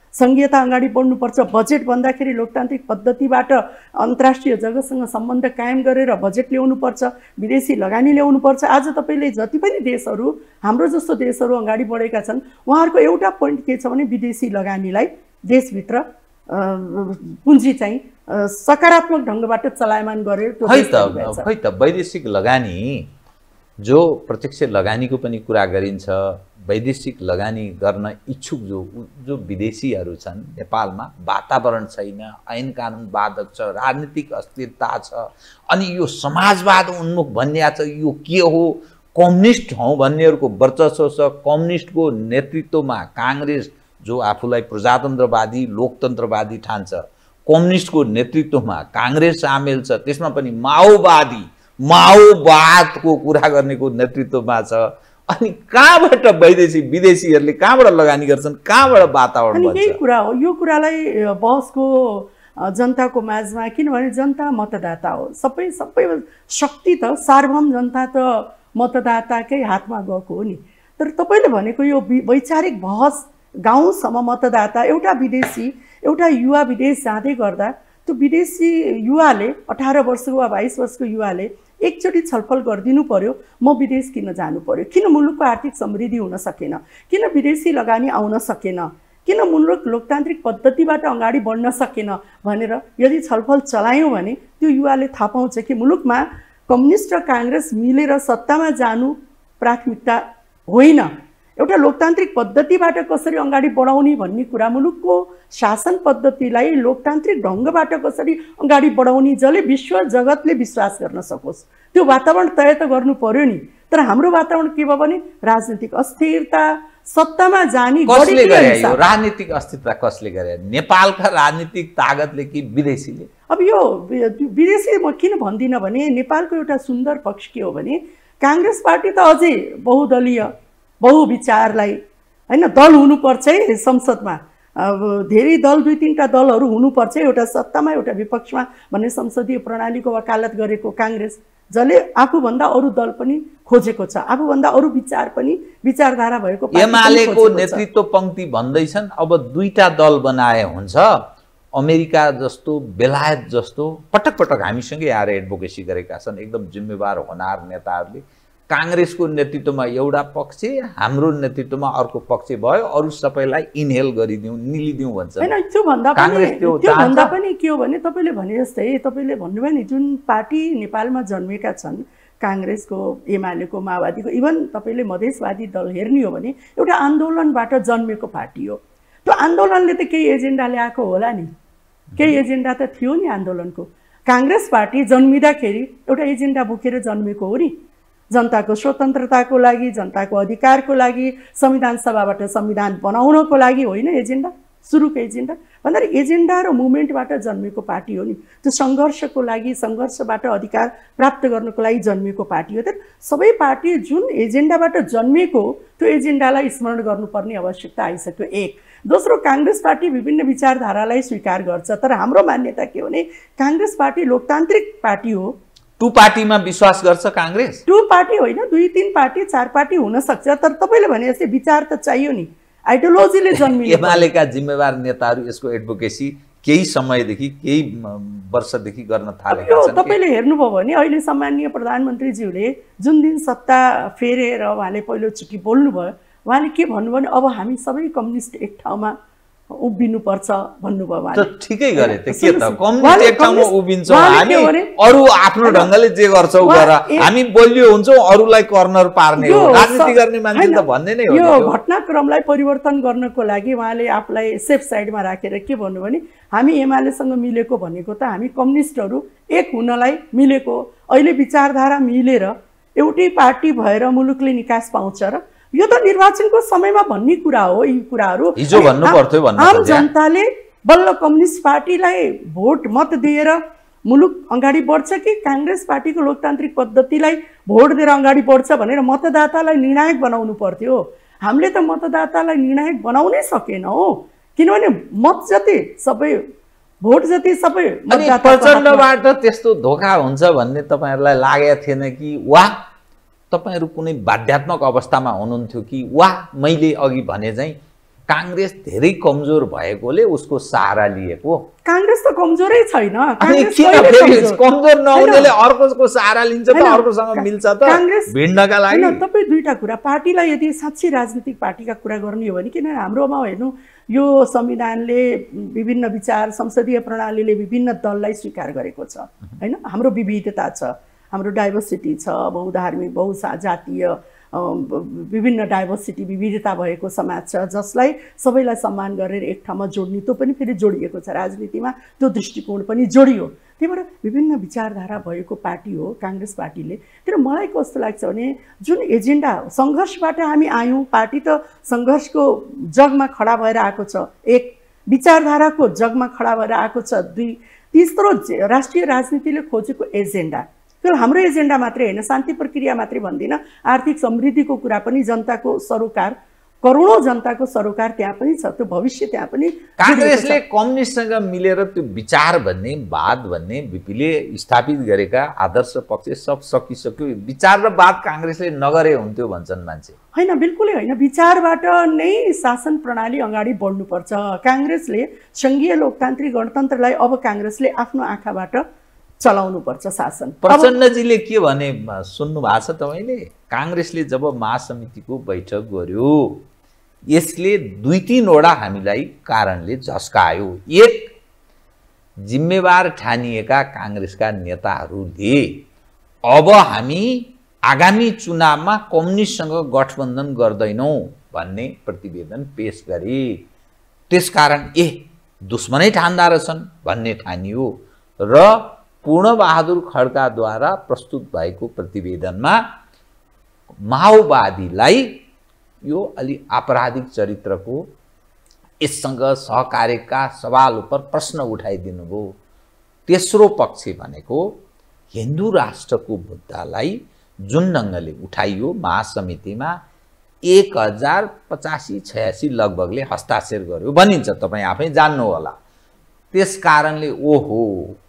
सङ्घीयता अगाडि बढ्नुपर्छ, बजेट भन्दाखेरि लोकतान्त्रिक पद्धतिबाट अन्तर्राष्ट्रिय जगतसँग सम्बन्ध कायम गरेर बजेट ल्याउनुपर्छ, विदेशी लगानी ल्याउनुपर्छ। आज तपाईँले जति पनि देशहरू हाम्रो जस्तो देशहरू अगाडि बढेका छन् उहाँहरूको एउटा पोइन्ट के छ भने विदेशी लगानीलाई देशभित्र पुँजी चाहिँ सकारात्मक ढङ्गबाट चलायमान गरेर खै त वैदेशिक लगानी जो प्रत्यक्ष लगानीको पनि कुरा गरिन्छ, वैदेशिक लगानी गर्न इच्छुक जो विदेशीहरू छन् नेपालमा वातावरण छैन, ऐन कानुन बाधक छ, राजनीतिक अस्थिरता छ, अनि यो समाजवाद उन्मुख भन्ने छ, यो के हो, कम्युनिस्ट हौँ भन्नेहरूको वर्चस्व छ, कम्युनिस्टको नेतृत्वमा काङ्ग्रेस जो आफूलाई प्रजातन्त्रवादी लोकतन्त्रवादी ठान्छ, कम्युनिस्टको नेतृत्वमा काङ्ग्रेस सामेल छ, त्यसमा पनि माओवादको कुरा गर्नेको नेतृत्वमा छ। अनि कहाँबाट विदेशीहरूले कहाँबाट लगानी गर्छन्, कहाँबाट वातावरण बन्छ? यही कुरा हो। यो कुरालाई बहसको जनताको माझमा, किनभने जनता मतदाता हो, सबै शक्ति त सार्वभौम जनता त मतदाताकै हातमा गएको हो नि। तर तपाईँले भनेको यो वैचारिक बहस गाउँसम्म मतदाता एउटा विदेशी एउटा युवा विदेश जाँदै गर्दा त्यो विदेशी युवाले 18 वर्षको वा 22 वर्षको युवाले एकचोटि छलफल गरिदिनु पर्यो, म विदेश किन जानु पर्यो, किन मुलुकको आर्थिक समृद्धि हुन सकेन, किन विदेशी लगानी आउन सकेन, किन मुलुक लोकतान्त्रिक पद्धतिबाट अगाडि बढ्न सकेन भनेर यदि छलफल चलायौँ भने त्यो युवाले थाहा पाउँछ कि मुलुकमा कम्युनिस्ट र काङ्ग्रेस मिलेर सत्तामा जानु प्राथमिकता होइन, एउटा लोकतान्त्रिक पद्धतिबाट कसरी अगाडि बढाउने भन्ने कुरा, मुलुकको शासन पद्धतिलाई लोकतान्त्रिक ढङ्गबाट कसरी अगाडि बढाउने, जसले विश्व जगतले विश्वास गर्न सकोस्, त्यो वातावरण तय त गर्नु पर्यो नि। तर हाम्रो वातावरण के भयो भने राजनीतिक अस्थिरता, सत्तामा जाने कसले गरे यो राजनीतिक अस्थिरता कसले गरे? नेपालका राजनीतिक ताकतले कि विदेशीले? अब यो विदेशी म किन भन्दिनँ भने नेपालको एउटा सुन्दर पक्ष के हो भने काङ्ग्रेस पार्टी त अझै बहुदलीय बहुविचारलाई हैन दल हुनुपर्छ है संसदमा, अब धेरै दल 2-3टा दलहरू हुनुपर्छ, एउटा सत्तामा एउटा विपक्षमा भन्ने संसदीय प्रणालीको वकालत गरेको काङ्ग्रेस, जसले आफूभन्दा अरू दल पनि खोजेको छ, आफूभन्दा अरू विचार पनि विचारधारा भएको एमालेको नेतृत्व पंक्ति भन्दैछन् अब 2टा दल बनाए हुन्छ। अमेरिका जस्तो बेलायत जस्तो पटक पटक हामीसँगै आएर एडभोकेसी गरेका छन् एकदम जिम्मेवार होनार नेताहरूले। काङ्ग्रेसको नेतृत्वमा एउटा पक्ष, हाम्रो नेतृत्वमा अर्को पक्ष भयो, अरू सबैलाई इनहेल गरिदिउँ निलिदिउँ भन्छ। हैन त्यो भन्दा पनि के हो भने तपाईले भने जस्तै तपाईले भन्नुभयो नि जुन पार्टी नेपालमा जन्मेका छन् काङ्ग्रेसको, एमालेको, माओवादीको, इभन तपाईले मधेसवादी दल हेर्ने हो भने एउटा आन्दोलनबाट जन्मेको पार्टी हो। त्यो आन्दोलनले त केही एजेन्डा ल्याएको होला नि, केही एजेन्डा त थियो नि आन्दोलनको। काङ्ग्रेस पार्टी जन्मिँदाखेरि एउटा एजेन्डा बोकेर जन्मेको हो नि, जनताको स्वतन्त्रताको लागि, जनताको अधिकारको लागि, संविधान सभाबाट संविधान बनाउनको लागि होइन एजेन्डा, सुरुको एजेन्डा भन्दाखेरि एजेन्डा र मुभमेन्टबाट जन्मेको पार्टी हो नि। त्यो सङ्घर्षको लागि, सङ्घर्षबाट अधिकार प्राप्त गर्नको लागि जन्मेको पार्टी हो। तर सबै पार्टी जुन एजेन्डाबाट जन्मेको त्यो एजेन्डालाई स्मरण गर्नुपर्ने आवश्यकता आइसक्यो। एक दोस्रो, काङ्ग्रेस पार्टी विभिन्न विचारधारालाई स्वीकार गर्छ, तर हाम्रो मान्यता के हो भने काङ्ग्रेस पार्टी लोकतान्त्रिक पार्टी हो। 2 पार्टीमा विश्वास गर्छ काङ्ग्रेस? 2 पार्टी होइन, 2-3 पार्टी 4 पार्टी हुन सक्छ, तर तपाईले भने जस्तै विचार त चाहियो नि, आइडियोलोजीले जन्मिने। एमालेका जिम्मेवार नेताहरू यसको एडभोकेसी केही समयदेखि केही वर्षदेखि गर्न थालेका छन्। तपाईले हेर्नुभयो भने अहिले सम्माननीय प्रधानमन्त्रीज्यूले जुन दिन सत्ता फेरेर उहाँले पहिलोचोटि बोल्नुभयो, उहाँले के भन्नुभयो भने अब हामी सबै कम्युनिस्ट एक ठाउँमा उभिनुपर्छ भन्नुभयो उहाँले। ठिकै गरे त, के त कम्युनिस्ट एक ठाउँमा उभिन्छौँ हामी, अरू आफ्नो ढङ्गले जे गर्छौ गर, हामी बलियो हुन्छौँ, अरूलाई कर्नर पार्ने हो, राजनीति गर्ने मान्छे त भन्ने नै हो। यो घटनाक्रमलाई परिवर्तन गर्नको लागि उहाँले आफूलाई सेफ साइडमा राखेर के भन्नुभयो भने हामी एमालेसँग मिलेको भनेको त हामी कम्युनिस्टहरू एक हुनलाई मिलेको, अहिले विचारधारा मिलेर एउटै पार्टी भएर मुलुकले निकास पाउँछ र यो त निर्वाचनको समयमा भन्ने कुरा हो। यी कुराहरू हिजो भन्नु पर्थ्यो भन्नु आम जनताले बल्ल कम्युनिस्ट पार्टीलाई भोट मत दिएर मुलुक अगाडि बढ्छ कि काङ्ग्रेस पार्टीको लोकतान्त्रिक पद्धतिलाई भोट दिएर अगाडि बढ्छ भनेर मतदातालाई निर्णायक बनाउनु पर्थ्यो। हामीले त मतदातालाई निर्णायक बनाउनै सकेनौँ, किनभने मत जति सबै भोट जति सबै मतदाता। प्रचण्डबाट त्यस्तो धोका हुन्छ भन्ने तपाईहरुलाई लागेको थिएन कि? वा तपाईहरु कुनै बाध्यात्मक अवस्थामा हुनुहुन्थ्यो कि वा मैले अघि भने चाहिँ काङ्ग्रेस धेरै कमजोर भएकोले उसको सहारा लिएको। काङ्ग्रेस त कमजोरै छैन। अनि किन फेरि कमजोर नहुनेले अर्कोको सहारा लिन्छ त, अर्कोसँग मिल्छ त भिड्नका लागि? हैन, तपाईँ दुईटा कुरा, पार्टीलाई यदि साँच्चै राजनीतिक पार्टीका कुरा गर्ने हो भने, किन हाम्रोमा हेर्नु यो संविधानले विभिन्न विचार, संसदीय प्रणालीले विभिन्न दललाई स्वीकार गरेको छ हैन। हाम्रो विविधता छ, हाम्रो डाइभर्सिटी छ, बहुधार्मिक बहुजातीय विभिन्न डाइभर्सिटी विविधता भएको समाज छ, जसलाई सबैलाई सम्मान गरेर एक ठाउँमा जोड्ने, त्यो पनि फेरि जोडिएको छ राजनीतिमा, त्यो दृष्टिकोण पनि जोडियो। त्यही भएर विभिन्न विचारधारा भएको पार्टी हो काङ्ग्रेस पार्टीले। तर मलाई कस्तो लाग्छ भने जुन एजेन्डा सङ्घर्षबाट हामी आयौँ, पार्टी त सङ्घर्षको जगमा खडा भएर आएको छ, एक विचारधाराको जगमा खडा भएर आएको छ, दुई तेस्रो राष्ट्रिय राजनीतिले खोजेको एजेन्डा। केवल हाम्रो एजेन्डा मात्रै होइन, शान्ति प्रक्रिया मात्रै भन्दिनँ, आर्थिक समृद्धिको कुरा पनि, जनताको सरोकार, करोडौँ जनताको सरोकार त्यहाँ पनि छ, त्यो भविष्य त्यहाँ पनि। काङ्ग्रेसले कम्युनिस्टसँग मिलेर त्यो विचार भन्ने, वाद भन्ने बिपीले स्थापित गरेका आदर्श पक्ष सब सकिसक्यो। विचार र वाद काङ्ग्रेसले नगरे हुन्थ्यो भन्छन् मान्छे। होइन, बिल्कुलै होइन, विचारबाट नै शासन प्रणाली अगाडि बढ्नुपर्छ। काङ्ग्रेसले सङ्घीय लोकतान्त्रिक गणतन्त्रलाई अब काङ्ग्रेसले आफ्नो आँखाबाट चलाउनुपर्छ शासन। प्रचण्डजीले के भने सुन्नु भएको छ तपाईँले? काङ्ग्रेसले जब महासमितिको बैठक गर्यो, यसले 2-3वटा हामीलाई कारणले झस्कायो। एक, जिम्मेवार ठानिएका काङ्ग्रेसका नेताहरूले अब हामी आगामी चुनावमा कम्युनिस्टसँग गठबन्धन गर्दैनौँ भन्ने प्रतिवेदन पेश गरे। त्यसकारण दुश्मनै ठान्दा रहेछन् भन्ने ठानियो र पूर्णबहादुर खड्काद्वारा प्रस्तुत भएको प्रतिवेदनमा माओवादीलाई यो अलि आपराधिक चरित्रको यससँग सहकार्यका सवाल उपर प्रश्न उठाइदिनु भयो। तेस्रो पक्ष भनेको हिन्दू राष्ट्रको मुद्दालाई जुन ढङ्गले उठाइयो महासमितिमा 1085-86 लगभगले हस्ताक्षर गर्यो भनिन्छ, तपाईँ आफै जान्नु होला। त्यसकारणले ओहो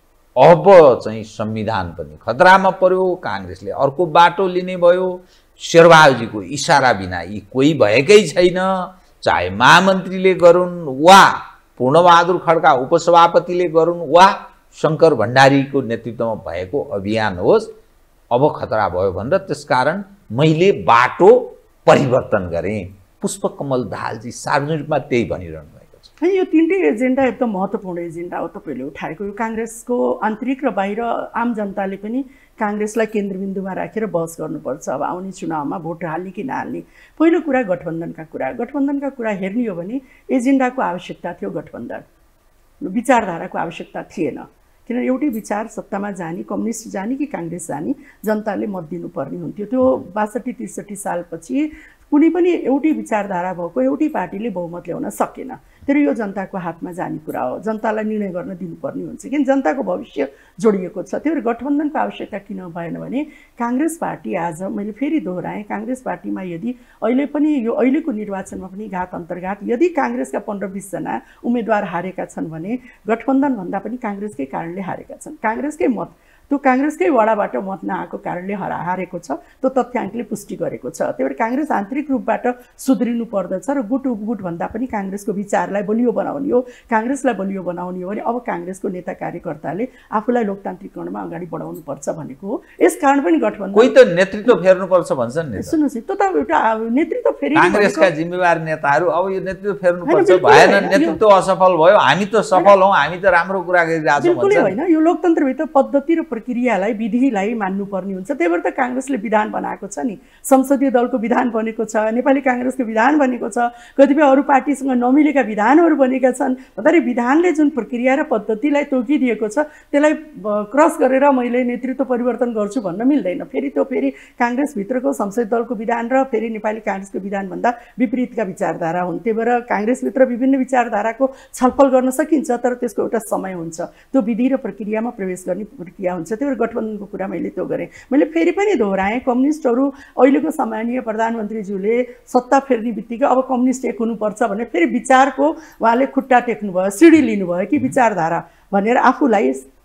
अब चाहिँ संविधान पनि खतरामा पर्यो, काङ्ग्रेसले अर्को बाटो लिने भयो। शेरबहादुरजीको इसारा बिना यी कोही भएकै छैन, चाहे महामन्त्रीले गरून् वा पूर्णबहादुर खड्का उपसभापतिले गरून् वा शङ्कर भण्डारीको नेतृत्वमा भएको अभियान होस्, अब खतरा भयो भनेर त्यसकारण मैले बाटो परिवर्तन गरेँ। पुष्पकमल दाहालजी सार्वजनिक रूपमा त्यही भनिरहनु भएको छ। यो तिनटै एजेन्डा एकदम महत्त्वपूर्ण एजेन्डा हो तपाईँले उठाएको। यो काङ्ग्रेसको आन्तरिक र बाहिर आम जनताले पनि काङ्ग्रेसलाई केन्द्रबिन्दुमा राखेर बहस गर्नुपर्छ। अब आउने चुनावमा भोट हाल्ने कि नहाल्ने। पहिलो कुरा गठबन्धनका कुरा हेर्ने हो भने एजेन्डाको आवश्यकता थियो, गठबन्धन विचारधाराको आवश्यकता थिएन। किन एउटै विचार सत्तामा जाने, कम्युनिस्ट जाने कि काङ्ग्रेस जाने, जनताले मत दिनुपर्ने हुन्थ्यो। त्यो 62-63 सालपछि कुनै पनि एउटै विचारधारा भएको एउटै पार्टीले बहुमत ल्याउन सकेन। तर यो जनताको हातमा जाने कुरा हो, जनतालाई निर्णय गर्न दिनुपर्ने हुन्छ, किन जनताको भविष्य जोडिएको छ। त्यही भएर गठबन्धनको आवश्यकता किन भएन भने काङ्ग्रेस पार्टी, आज मैले फेरि दोहोऱ्याएँ, काङ्ग्रेस पार्टीमा यदि अहिले पनि यो अहिलेको निर्वाचनमा पनि घात अन्तर्घात यदि काङ्ग्रेसका 15-20 जना उम्मेदवार हारेका छन् भने गठबन्धन भन्दा पनि काङ्ग्रेसकै कारणले हारेका छन्। काङ्ग्रेसकै मत, त्यो काङ्ग्रेसकै वडाबाट मत नआएको कारणले हारेको छ, त्यो तथ्याङ्कले पुष्टि गरेको छ। त्यही भएर काङ्ग्रेस आन्तरिक रूपबाट सुध्रिनु पर्दछ र गुट भन्दा पनि काङ्ग्रेसको विचारलाई बलियो बनाउने हो, काङ्ग्रेसलाई बलियो बनाउने हो भने अब काङ्ग्रेसको नेता कार्यकर्ताले आफूलाई लोकतान्त्रिकरणमा अगाडि बढाउनु पर्छ भनेको हो। यसकारण पनि गठबन्धन कोही त नेतृत्व फेर्नुपर्छ भन्छन् नि। सुन्नुहोस्, त्यो त एउटा नेतृत्व फेरि काङ्ग्रेसका जिम्मेवार नेताहरू अब यो नेतृत्व फेर्नुपर्छ, भएन नेतृत्व असफल भयो, हामी त सफल हौँ, हामी त राम्रो कुरा गरिरहेछौँ भन्छ। होइन, यो लोकतन्त्रभित्र पद्धति र प्रक्रियालाई, विधिलाई मान्नुपर्ने हुन्छ। त्यही भएर त काङ्ग्रेसले विधान बनाएको छ नि, संसदीय दलको विधान बनेको छ, नेपाली काङ्ग्रेसको विधान बनेको छ, कतिपय अरू पार्टीसँग नमिलेका विधानहरू बनेका छन्। तर विधानले जुन प्रक्रिया र पद्धतिलाई तोकिदिएको छ त्यसलाई क्रस गरेर मैले नेतृत्व परिवर्तन गर्छु भन्न मिल्दैन। फेरि काङ्ग्रेसभित्रको संसदीय दलको विधान र फेरि नेपाली काङ्ग्रेसको विधानभन्दा विपरीतका विचारधारा हुन्। त्यही भएर काङ्ग्रेसभित्र विभिन्न विचारधाराको छलफल गर्न सकिन्छ, तर त्यसको एउटा समय हुन्छ, त्यो विधि र प्रक्रियामा प्रवेश गर्ने प्रक्रिया हुन्छ। त्यही भएर गठबन्धनको कुरा मैले त्यो गरेँ। मैले फेरि पनि दोहोऱ्याएँ, कम्युनिस्टहरू अहिलेको सम्मानीय प्रधानमन्त्रीज्यूले सत्ता फेर्ने बित्तिकै अब कम्युनिस्ट एक हुनुपर्छ भने फेरि विचारको उहाँले खुट्टा टेक्नुभयो, सिडी लिनुभयो कि विचारधारा भनेर आफूलाई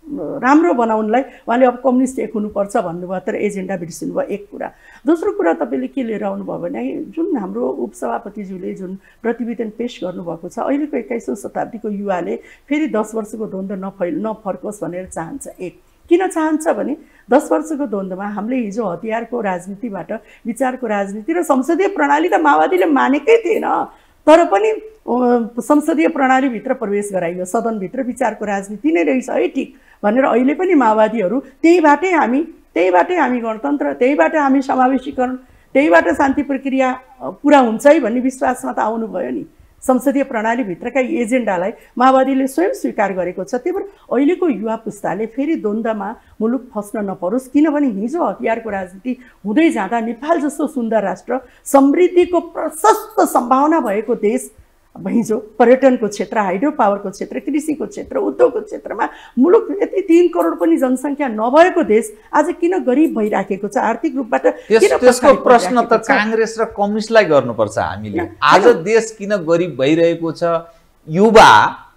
राम्रो बनाउनलाई उहाँले अब कम्युनिस्ट एक हुनुपर्छ भन्नुभयो, तर एजेन्डा बिर्सिनु भयो, एक कुरा। दोस्रो कुरा तपाईँले के लिएर आउनुभयो भने जुन हाम्रो उपसभापतिज्यूले जुन प्रतिवेदन पेश गर्नुभएको छ, अहिलेको 21औं शताब्दीको युवाले फेरि 10 वर्षको द्वन्द्व नफर्कोस् भनेर चाहन्छ। एक किन चाहन्छ भने 10 वर्षको द्वन्द्वमा हामीले हिजो हतियारको राजनीतिबाट विचारको राजनीति र संसदीय प्रणाली त माओवादीले मानेकै थिएन, तर पनि संसदीय प्रणालीभित्र प्रवेश गराइयो, सदनभित्र विचारको राजनीति नै रहेछ है ठिक भनेर अहिले पनि माओवादीहरू त्यहीबाटै हामी गणतन्त्र, त्यहीबाट हामी समावेशीकरण, त्यहीबाट शान्ति प्रक्रिया पुरा हुन्छ है भन्ने विश्वासमा त आउनुभयो नि। संसदीय प्रणालीभित्रका एजेन्डालाई माओवादीले स्वयं स्वीकार गरेको छ। त्यही भएर अहिलेको युवा पुस्ताले फेरि द्वन्द्वमा मुलुक फस्न नपरोस्, किनभने हिजो हतियारको राजनीति हुँदै जाँदा नेपाल जस्तो सुन्दर राष्ट्र, समृद्धिको प्रशस्त सम्भावना भएको देश, हिजो पर्यटनको क्षेत्र, हाइड्रो पावरको क्षेत्र, कृषिको क्षेत्र, उद्योगको क्षेत्रमा मुलुक यति 3 करोड पनि जनसङ्ख्या नभएको देश आज किन गरिब भइराखेको छ, आर्थिक रूपबाट त्यसको प्रश्न त काङ्ग्रेस र कम्युनिस्टलाई गर्नुपर्छ हामीले। आज देश किन गरिब भइरहेको छ, युवा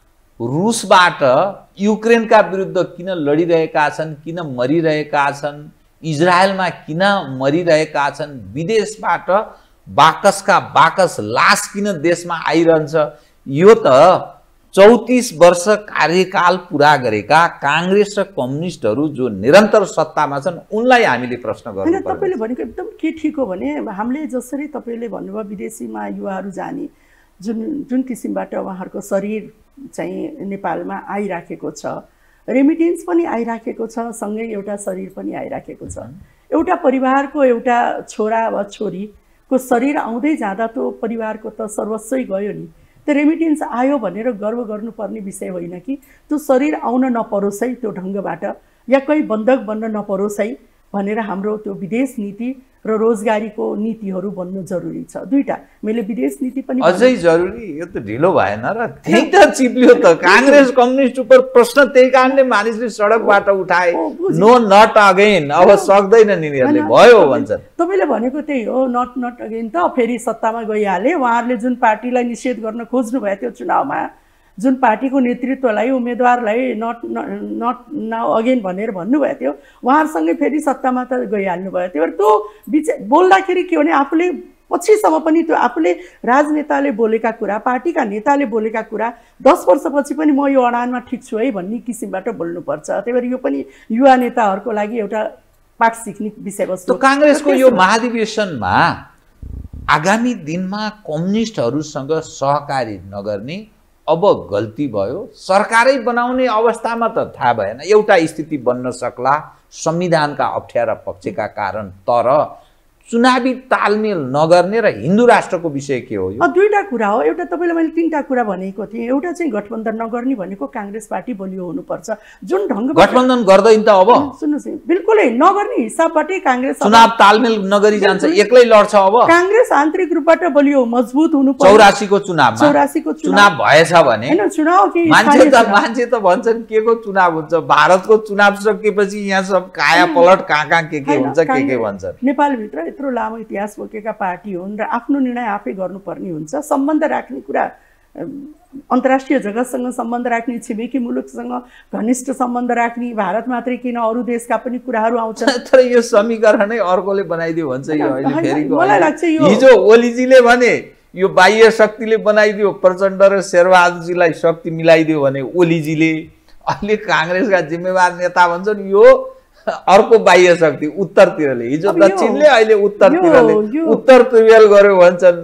रुसबाट युक्रेनका विरुद्ध किन लडिरहेका छन्, किन मरिरहेका छन्, इजरायलमा किन मरिरहेका छन्, विदेशबाट बाकसका बाकस लास किन देशमा आइरहन्छ, यो त 34 वर्ष कार्यकाल पुरा गरेका काङ्ग्रेस र कम्युनिस्टहरू जो निरन्तर सत्तामा छन् उनलाई हामीले प्रश्न गर्नुपर्छ। तपाईँले भनेको एकदम के ठिक हो भने हामीले जसरी तपाईँले भन्नुभयो विदेशीमा युवाहरू जाने जुन किसिमबाट उहाँहरूको शरीर चाहिँ नेपालमा आइराखेको छ, रेमिटेन्स पनि आइराखेको छ, सँगै एउटा शरीर पनि आइराखेको छ। एउटा परिवारको एउटा छोरा वा छोरीको शरीर आउँदै जाँदा त्यो परिवारको त सर्वस्वै गयो नि। त्यो रेमिटेन्स आयो भनेर गर्व गर्नुपर्ने विषय होइन कि त्यो शरीर आउन नपरोस् है त्यो ढङ्गबाट, या कोही बन्धक बन्न नपरोस् है भनेर हाम्रो त्यो विदेश नीति र रोजगारीको नीतिहरू बन्नु जरुरी छ। दुईटा मैले विदेश नीति पनि अझै जरुरी, यो त ढिलो भएन र त्यही त चिप्लियो त काङ्ग्रेस कम्युनिस्ट उपर प्रश्न। त्यही कारणले मानिसले सडकबाट उठाए, नो नट अगेन, अब सक्दैन निनीहरूले, भयो भन्छन्। तपाईँले भनेको त्यही हो, नट अगेन त फेरि सत्तामा गइहाले। उहाँहरूले जुन पार्टीलाई निषेध गर्न खोज्नु भयो त्यो चुनावमा, जुन पार्टीको नेतृत्वलाई उम्मेदवारलाई नट नाउ अगेन भनेर भन्नुभएको थियो, उहाँहरूसँगै फेरि सत्तामा त गइहाल्नु भयो। त्यही भएर त्यो बोल्दाखेरि के हो भने आफूले पछिसम्म पनि त्यो आफूले राजनेताले बोलेका कुरा, पार्टीका नेताले बोलेका कुरा 10 वर्षपछि पनि म यो अडानमा ठिक छु है भन्ने किसिमबाट बोल्नुपर्छ। त्यही भएर यो पनि युवा नेताहरूको लागि एउटा पाठ सिक्ने विषयवस्तु। काङ्ग्रेसको यो महाधिवेशनमा आगामी दिनमा कम्युनिस्टहरूसँग सहकारी नगर्ने अब गल्ती भयो, सरकारै बनाउने अवस्थामा त थाहा भएन, एउटा स्थिति बन्न सक्ला संविधानका अप्ठ्यारा पक्षका कारण, तर चुनावी तालमेल नगर्ने र हिन्दू राष्ट्रको विषय के हो? यो दुईटा कुरा हो। एउटा तपाईँले मैले 3टा कुरा भनेको थिएँ। एउटा चाहिँ गठबन्धन नगर्ने भनेको काङ्ग्रेस पार्टी बलियो हुनुपर्छ, जुन ढङ्ग गठबन्धन गर्दैन त अब सुन्नुहोस् बिल्कुलै नगर्ने हिसाबबाटै काङ्ग्रेस चुनाव तालमेल नगरी जान्छ, एक्लै लड्छ। अब काङ्ग्रेस आन्तरिक रूपबाट बलियो मजबुत हुनुपर्छ। 84 को चुनावमा 84 को चुनाव भएछ भने हैन, चुनाव के मान्छे त भन्छन् के को चुनाव हुन्छ, भारतको चुनाव सकेपछि यहाँ सब काया पलट कहाँ के हुन्छ के भन्छन्। नेपालभित्र यत्रो लामो इतिहास बोकेका पार्टी हुन् र आफ्नो निर्णय आफै गर्नुपर्ने हुन्छ। सम्बन्ध राख्ने कुरा, अन्तर्राष्ट्रिय जगतसँग सम्बन्ध राख्ने, छिमेकी मुलुकसँग घनिष्ठ सम्बन्ध राख्ने, भारत मात्रै किन अरू देशका पनि कुराहरू आउँछन्। तर यो समीकरणै अर्कोले बनाइदियो भन्छ यो अहिले फेरिको। मलाई लाग्छ यो हिजो ओलीजीले भने यो बाह्य शक्तिले बनाइदियो, प्रचण्ड र शेरबहादुरजीलाई शक्ति मिलाइदियो भने ओलीजीले, अहिले काङ्ग्रेसका जिम्मेवार नेता भन्छन् यो अर्को बाह्य शक्ति उत्तरतिरले, हिजो दक्षिणले अहिले उत्तरतिरले उत्तर पूर्वेल गर्यो भन्छन्।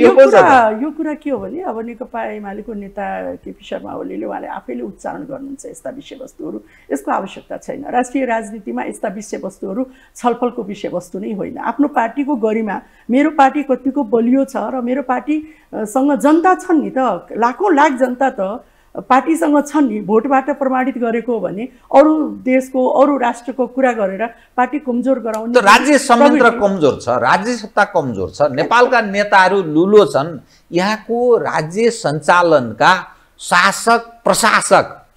यो कुरा के हो भने अब नेकपा एमालेको नेता केपी शर्मा ओलीले उहाँले आफैले उच्चारण गर्नुहुन्छ यस्ता विषयवस्तुहरू, यसको आवश्यकता छैन। राष्ट्रिय राजनीतिमा यस्ता विषयवस्तुहरू छलफलको विषयवस्तु नै होइन। आफ्नो पार्टीको गरिमा, मेरो पार्टी कतिको बलियो छ र मेरो पार्टीसँग जनता छन् नि त, लाखौँ लाख जनता त पार्टीसँग छन् नि, भोटबाट प्रमाणित गरेको हो भने अरू देशको अरू राष्ट्रको कुरा गरेर पार्टी कमजोर गराउने। त राज्य संयन्त्र कमजोर छ, राज्य सत्ता कमजोर छ, नेपालका नेताहरू लुलो छन्, यहाँको राज्य सञ्चालनका शासक प्रशासक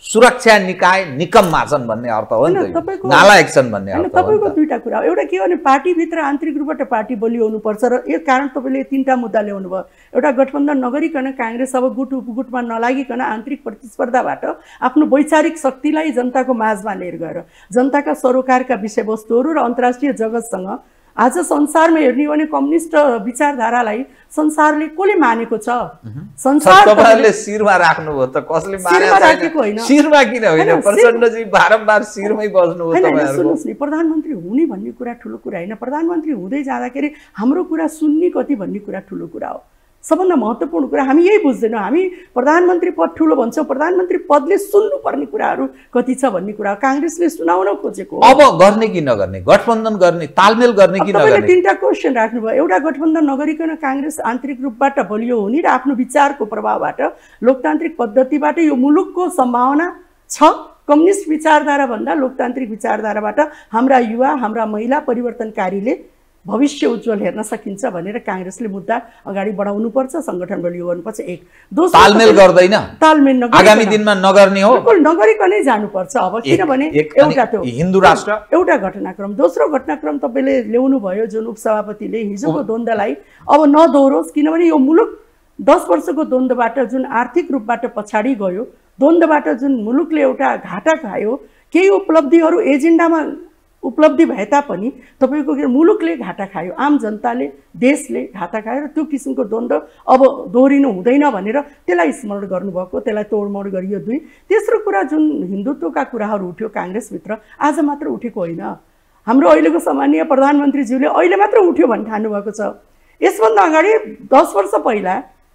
सुरक्षा निकाय निकम्मा छन् भन्ने अर्थ हो नि त, नालायक छन् भन्ने अर्थ हो। तपाईँको दुईटा कुरा, एउटा के भने पार्टीभित्र आन्तरिक रूपबाट पार्टी बलियो हुनुपर्छ र यो कारण तपाईँले तीनटा मुद्दा ल्याउनु भयो। एउटा गठबन्धन नगरिकन काङ्ग्रेस अब गुट उपगुटमा नलागिकन आन्तरिक प्रतिस्पर्धाबाट आफ्नो वैचारिक शक्तिलाई जनताको माझमा लिएर गएर जनताका सरोकारका विषयवस्तुहरू र अन्तर्राष्ट्रिय जगतसँग आज संसारमा हेर्ने हो भने कम्युनिस्ट विचारधारालाई संसारले कसले मानेको छ? संसार तपाईहरुले शिरमा राख्नुभयो त, कसले मानेको छैन? शिरमा किन होइन, प्रचण्डजी बारम्बार शिरमै बस्नु हो तपाईहरुको। सुन्नुस् नि, प्रधानमन्त्री हुने भन्ने कुरा ठुलो कुरा हैन, प्रधानमन्त्री हुँदै जाँदाखेरि हाम्रो कुरा सुन्ने कति भन्ने कुरा ठुलो कुरा हो। सबभन्दा महत्त्वपूर्ण कुरा हामी यही बुझ्दैनौँ। हामी प्रधानमन्त्री पद ठुलो भन्छौँ, प्रधानमन्त्री पदले सुन्नुपर्ने कुराहरू कति छ भन्ने कुरा काङ्ग्रेसले सुनाउन खोजेको। अब गर्ने कि नगर्ने, गठबन्धन गर्ने, तालमेल गर्ने कि नगर्ने, तीनटा क्वेसन राख्नुभयो। एउटा, गठबन्धन नगरिकन काङ्ग्रेस आन्तरिक रूपबाट बलियो हुने र आफ्नो विचारको प्रभावबाट लोकतान्त्रिक पद्धतिबाट यो मुलुकको सम्भावना छ। कम्युनिस्ट विचारधारा भन्दा लोकतान्त्रिक विचारधाराबाट हाम्रा युवा, हाम्रा महिला परिवर्तनकारीले भविष्य उज्जवल हेर्न सकिन्छ भनेर काङ्ग्रेसले मुद्दा अगाडि बढाउनुपर्छ, सङ्गठन बलियो गर्नुपर्छ। एक, दोस्रो, तालमेल गर्दैन, तालमेल आगामी दिनमा नगर्ने हो, बिल्कुल नगरिकनै जानुपर्छ। अब किनभने एउटा त्यो हिन्दू राष्ट्र, एउटा घटनाक्रम। दोस्रो घटनाक्रम तपाईँले ल्याउनु भयो जुन उपसभापतिले हिजोको द्वन्द्वलाई अब नदोहोरोस्, किनभने यो मुलुक 10 वर्षको द्वन्द्वबाट जुन आर्थिक रूपबाट पछाडि गयो, द्वन्द्वबाट जुन मुलुकले एउटा घाटा खायो, केही उपलब्धिहरू एजेन्डामा उपलब्धि भए तापनि तपाईँको मुलुकले घाटा खायो, आम जनताले, देशले घाटा खायो र त्यो किसिमको द्वन्द्व अब दोहोरिनु हुँदैन भनेर त्यसलाई स्मरण गर्नुभएको, त्यसलाई तोडमोड गरियो। दुई, तेस्रो कुरा जुन हिन्दुत्वका कुराहरू उठ्यो काङ्ग्रेसभित्र, आज मात्र उठेको होइन। हाम्रो अहिलेको सम्मानीय प्रधानमन्त्रीज्यूले अहिले मात्र उठ्यो भन्ने ठान्नुभएको छ। यसभन्दा अगाडि 10 वर्ष पहिला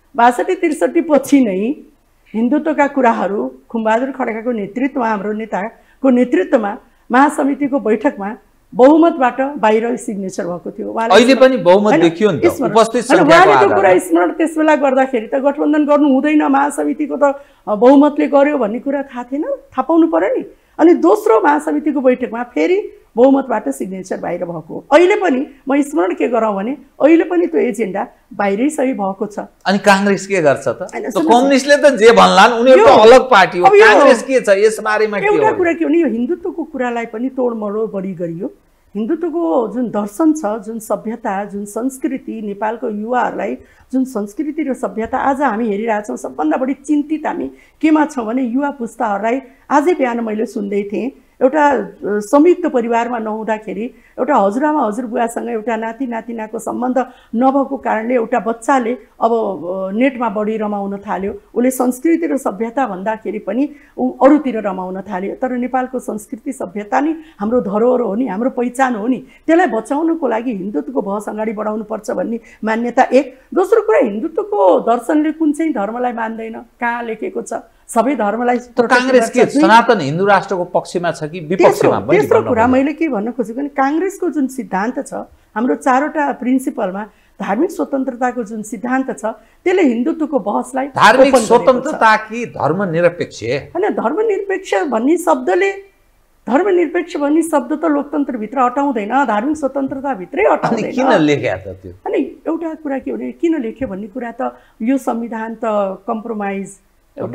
62-63 पछि नै हिन्दुत्वका कुराहरू खुमबहादुर खड्काको नेतृत्वमा, हाम्रो नेताको नेतृत्वमा महासमितिको बैठकमा बहुमतबाट बाहिर सिग्नेचर भएको थियो। अहिले पनि बहुमत देखियो नि त, उपस्थित संख्याको आधारमा। कुरा स्मरण त्यसबेला गर्दाखेरि त गठबन्धन गर्नु हुँदैन, महासमितिको त बहुमतले गर्यो भन्ने कुरा थाहा थिएन, थाहा पाउनु पर्यो नि। अनि दोस्रो महासमितिको बैठकमा फेरि बहुमतबाट सिग्नेचर बाहिर भएको। अहिले पनि म स्मरण के गरौँ भने अहिले पनि त्यो एजेन्डा बाहिरै सही भएको छ। अनि काङ्ग्रेस के गर्छ त? कम्युनिस्टले त जे भन्लान्, उनीहरू त अलग पार्टी हो, काङ्ग्रेस के छ यस बारेमा? के हो? एउटा कुरा के हो नि, यो हिन्दुत्वको कुरालाई पनि तोडमोड बढी गरियो। हिन्दुत्वको जुन दर्शन छ, जुन सभ्यता, जुन संस्कृति, नेपालको युवाहरूलाई जुन संस्कृति र सभ्यता आज हामी हेरिरहेछौँ, सबभन्दा बढी चिन्तित हामी केमा छौँ भने युवा पुस्ताहरूलाई। आजै बिहान मैले सुन्दै थिएँ, एउटा संयुक्त परिवारमा नहुँदाखेरि एउटा हजुरआमा हजुरबुवासँग एउटा नाति नातिनाको सम्बन्ध नभएको कारणले एउटा बच्चाले अब नेटमा बढी रमाउन थाल्यो। उसले संस्कृति र सभ्यता भन्दाखेरि पनि अरूतिर रमाउन थाल्यो। तर नेपालको संस्कृति सभ्यता नि हाम्रो धरोहर हो नि, हाम्रो पहिचान हो नि, त्यसलाई बचाउनको लागि हिन्दुत्वको बहस अगाडि बढाउनुपर्छ भन्ने मान्यता एक। दोस्रो कुरा, हिन्दुत्वको दर्शनले कुन चाहिँ धर्मलाई मान्दैन, कहाँ लेखेको छ? सबै धर्मलाई। काङ्ग्रेस के सनातन हिन्दू राष्ट्रको पक्षमा छ कि विपक्षमा? तेस्रो कुरा मैले के भन्न खोजेको भने काङ्ग्रेसको जुन सिद्धान्त छ, हाम्रो 4वटा प्रिन्सिपलमा धार्मिक स्वतन्त्रताको जुन सिद्धान्त छ, त्यसले हिन्दुत्वको बहसलाई धार्मिक स्वतन्त्रता कि धर्मनिरपेक्ष? हैन, धर्मनिरपेक्ष भन्ने शब्दले, धर्मनिरपेक्ष भन्ने शब्द त लोकतन्त्रभित्र अटाउँदैन, धार्मिक स्वतन्त्रताभित्रै अटाउँदैन। किन लेख्या त त्यो? अनि एउटा कुरा के भने किन लेख्यो भन्ने कुरा त यो संविधान त कम्प्रोमाइज, एउटा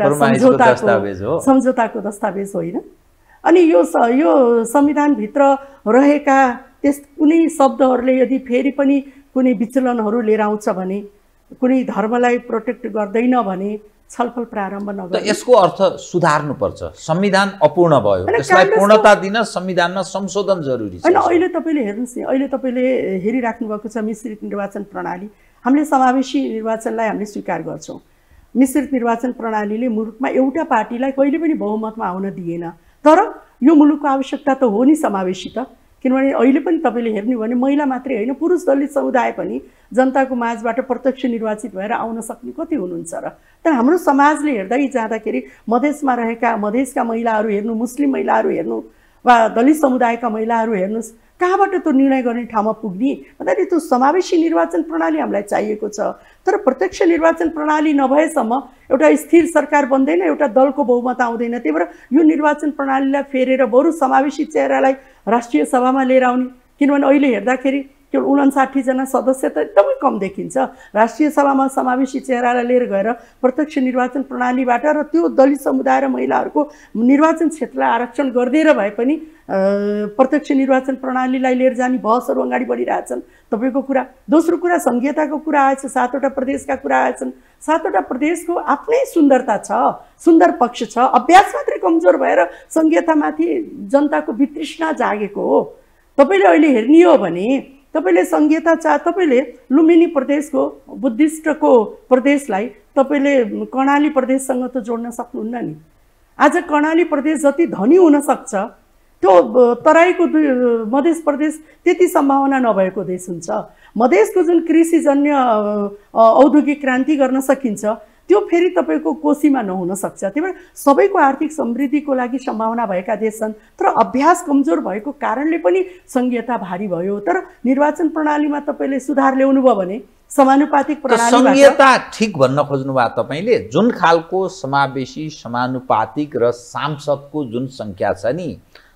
सम्झौताको दस्तावेज होइन। अनि यो संविधानभित्र रहेका त्यस कुनै शब्दहरूले यदि फेरि पनि कुनै विचलनहरू लिएर आउँछ भने, कुनै धर्मलाई प्रोटेक्ट गर्दैन भने छलफल प्रारम्भ नगर्नु। यसको अर्थ सुधार्नुपर्छ, संविधान अपूर्ण भयो, यसलाई पूर्णता दिन संविधानमा संशोधन जरुरी छ। होइन, अहिले तपाईँले हेर्नुहोस् नि, अहिले तपाईँले हेरिराख्नु भएको छ मिश्रित निर्वाचन प्रणाली। हामीले समावेशी निर्वाचनलाई हामीले स्वीकार गर्छौँ। मिश्रित निर्वाचन प्रणालीले मुलुकमा एउटा पार्टीलाई कहिले पनि बहुमतमा आउन दिएन। तर यो मुलुकको आवश्यकता त हो नि समावेशी त, किनभने अहिले पनि तपाईँले हेर्नु भने महिला मात्रै होइन, पुरुष दलित समुदाय पनि जनताको माझबाट प्रत्यक्ष निर्वाचित भएर आउन सक्ने कति हुनुहुन्छ र? तर हाम्रो समाजले हेर्दै जाँदाखेरि मधेसमा रहेका मधेसका महिलाहरू हेर्नु, मुस्लिम महिलाहरू हेर्नु, वा दलित समुदायका महिलाहरू हेर्नुहोस्, कहाँबाट त्यो निर्णय गर्ने ठाउँमा पुग्ने भन्दाखेरि त्यो समावेशी निर्वाचन प्रणाली हामीलाई चाहिएको छ। तर प्रत्यक्ष निर्वाचन प्रणाली नभएसम्म एउटा स्थिर सरकार बन्दैन, एउटा दलको बहुमत आउँदैन। त्यही भएर यो निर्वाचन प्रणालीलाई फेरेर बरु समावेशी चेहरालाई राष्ट्रिय सभामा लिएर आउने, किनभने अहिले हेर्दाखेरि केवल 59 जना सदस्य त एकदमै कम देखिन्छ। राष्ट्रिय सभामा समावेशी चेहरालाई लिएर गएर प्रत्यक्ष निर्वाचन प्रणालीबाट र त्यो दलित समुदाय र महिलाहरूको निर्वाचन क्षेत्रलाई आरक्षण गरिदिएर भए पनि प्रत्यक्ष निर्वाचन प्रणालीलाई लिएर जाने बहसहरू अगाडि बढिरहेछन् तपाईँको कुरा। दोस्रो कुरा सङ्घीयताको कुरा आएछ, 7वटा प्रदेशका कुरा आएछन्। 7वटा प्रदेशको आफ्नै सुन्दरता छ, सुन्दर पक्ष छ। अभ्यास मात्रै कमजोर भएर सङ्घीयतामाथि जनताको वितृष्णा जागेको हो। तपाईँले अहिले हेर्ने हो भने तपाईँले सङ्घीयता तपाईँले लुम्बिनी प्रदेशको बुद्धिस्टको प्रदेशलाई तपाईँले कर्णाली प्रदेशसँग त जोड्न सक्नुहुन्न नि। आज कर्णाली प्रदेश जति धनी हुन सक्छ त्यो तराईको मध्य प्रदेश त्यति सम्भावना नभएको देश हुन्छ। मधेसको जुन कृषिजन्य औद्योगिक क्रान्ति गर्न सकिन्छ त्यो फेरि तपाईँको कोसीमा नहुन सक्छ। त्यही भएर सबैको आर्थिक समृद्धिको लागि सम्भावना भएका देश छन्, तर अभ्यास कमजोर भएको कारणले पनि सङ्घीयता भारी भयो। तर निर्वाचन प्रणालीमा तपाईँले सुधार ल्याउनु भयो भने समानुपातिक प्रणाली सङ्घीयता ठिक भन्न खोज्नु भयो तपाईँले। जुन खालको समावेशी समानुपातिक र सांसदको जुन सङ्ख्या छ नि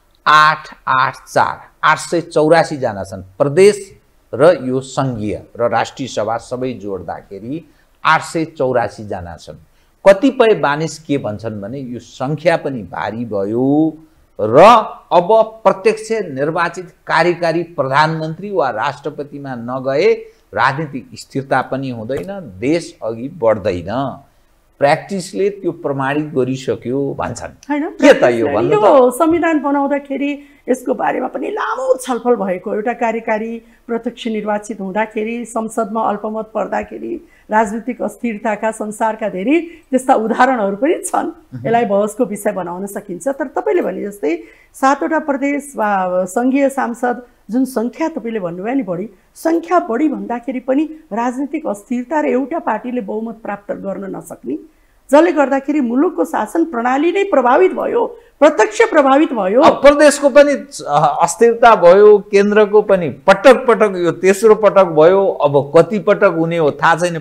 884 जना छन् प्रदेश र यो सङ्घीय र राष्ट्रिय सभा सबै जोड्दाखेरि 884 जना छन्। कतिपय मानिस के भन्छन् भने यो सङ्ख्या पनि भारी भयो र अब प्रत्यक्ष निर्वाचित कार्यकारी प्रधानमन्त्री वा राष्ट्रपतिमा नगए राजनीतिक स्थिरता पनि हुँदैन, देश अघि बढ्दैन। प्र्याक्टिसले त्यो प्रमाणित गरिसक्यो भन्छन्। हैन के त यो भन्नु त? यो संविधान बनाउँदाखेरि यसको बारेमा पनि लामो छलफल भएको। एउटा कार्यकारी प्रत्यक्ष निर्वाचित हुँदाखेरि संसदमा अल्पमत पर्दाखेरि राजनीतिक अस्थिरताका संसारका धेरै त्यस्ता उदाहरणहरू पनि छन्। यसलाई बहसको विषय बनाउन सकिन्छ। तर तपाईँले भने जस्तै 7वटा प्रदेश वा सङ्घीय सांसद जुन सङ्ख्या तपाईँले भन्नुभयो नि बढी सङ्ख्या बढी भन्दाखेरि पनि राजनीतिक अस्थिरता र एउटा पार्टीले बहुमत प्राप्त गर्न नसक्ने, जसले गर्दाखेरि मुलुकको शासन प्रणाली नै प्रभावित भयो, प्रत्यक्ष प्रभावित भयो। प्रदेशको पनि अस्थिरता भयो, केन्द्रको पनि पटक पटक यो तेस्रो पटक भयो। अब कति पटक हुने हो थाहा छैन।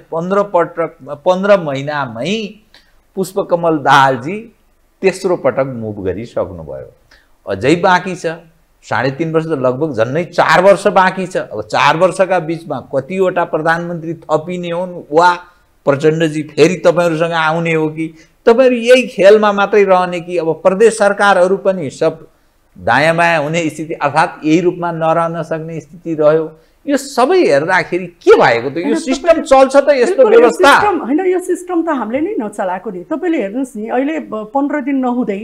15 महिनामै पुष्पकमल दाहालजी तेस्रो पटक मुभ गरिसक्नुभयो। अझै बाँकी छ 3.5 वर्ष, त लगभग झन्नै 4 वर्ष बाँकी छ। अब 4 वर्षका बिचमा कतिवटा प्रधानमन्त्री थपिने हुन् वा प्रचण्डजी फेरि तपाईँहरूसँग आउने हो कि तपाईँहरू यही खेलमा मात्रै रहने कि अब प्रदेश सरकारहरू पनि सब दायाँ बायाँ हुने स्थिति अर्थात् यही रूपमा नरहन सक्ने स्थिति रह्यो। यो सबै हेर्दाखेरि के भएको त? यो सिस्टम चल्छ त यस्तो व्यवस्था होइन? यो सिस्टम त हामीले नै नचलाएको नि। तपाईँले हेर्नुहोस् नि, अहिले 15 दिन नहुँदै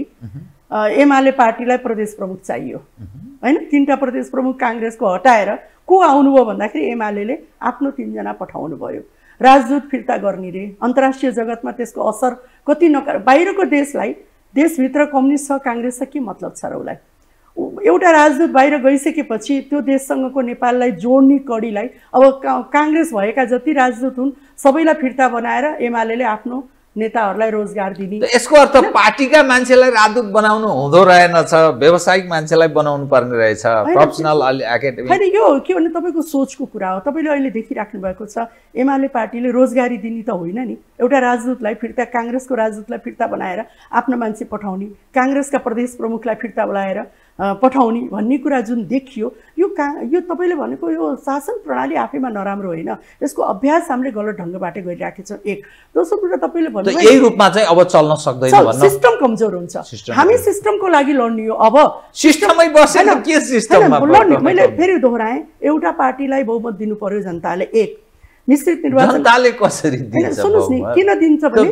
एमाले पार्टीलाई प्रदेश प्रमुख चाहियो हैन। 3टा प्रदेश प्रमुख काङ्ग्रेसको हटाएर को आउनुभयो भन्दाखेरि एमाले आफ्नो 3 जना पठाउनु भयो। राजदूत फिर्ता गर्ने रे, अन्तर्राष्ट्रिय जगतमा त्यसको असर कति बाहिरको देशलाई, देशभित्र कम्युनिस्ट छ काङ्ग्रेस छ के मतलब छ र उसलाई? एउटा राजदूत बाहिर गइसकेपछि त्यो देशसँगको नेपाललाई जोड्ने कडीलाई अब काङ्ग्रेस भएका जति राजदूत हुन् सबैलाई फिर्ता बनाएर एमाले आफ्नो नेताहरूलाई रोजगार दिने। यसको अर्थ पार्टीका मान्छेलाई राजदूत बनाउनु हुँदो रहेनछ, व्यावसायिक मान्छेलाई बनाउनु पर्ने रहेछ, प्रोफेसनल एकाडेमी। होइन, यो के भने तपाईँको सोचको कुरा हो। तपाईँले अहिले देखिराख्नु भएको छ एमाले पार्टीले रोजगारी दिने त होइन नि। एउटा राजदूतलाई फिर्ता, काङ्ग्रेसको राजदूतलाई फिर्ता बनाएर आफ्नो मान्छे पठाउने, काङ्ग्रेसका प्रदेश प्रमुखलाई फिर्ता बोलाएर पठाउने भन्ने कुरा जुन देखियो, यो तपाईँले भनेको यो शासन प्रणाली आफैमा नराम्रो होइन, यसको अभ्यास हामीले गलत ढङ्गबाट गरिराखेको छौँ। एक। दोस्रो कुरा तपाईँले भन्नुभयो यही रूपमा चाहिँ अब चल्न सक्दैन भन्न। सिस्टम कमजोर हुन्छ। हामी सिस्टमको लागि लड्ने हो। अब सिस्टमै बसेन के सिस्टममा लड्ने? मैले फेरि दोहोऱ्याएँ, एउटा पार्टीलाई बहुमत दिनु पर्यो जनताले। एक, मिश्रित निर्वाचन जनताले कसरी दिन्छ? सुन्नुहोस् नि, किन दिन्छ भने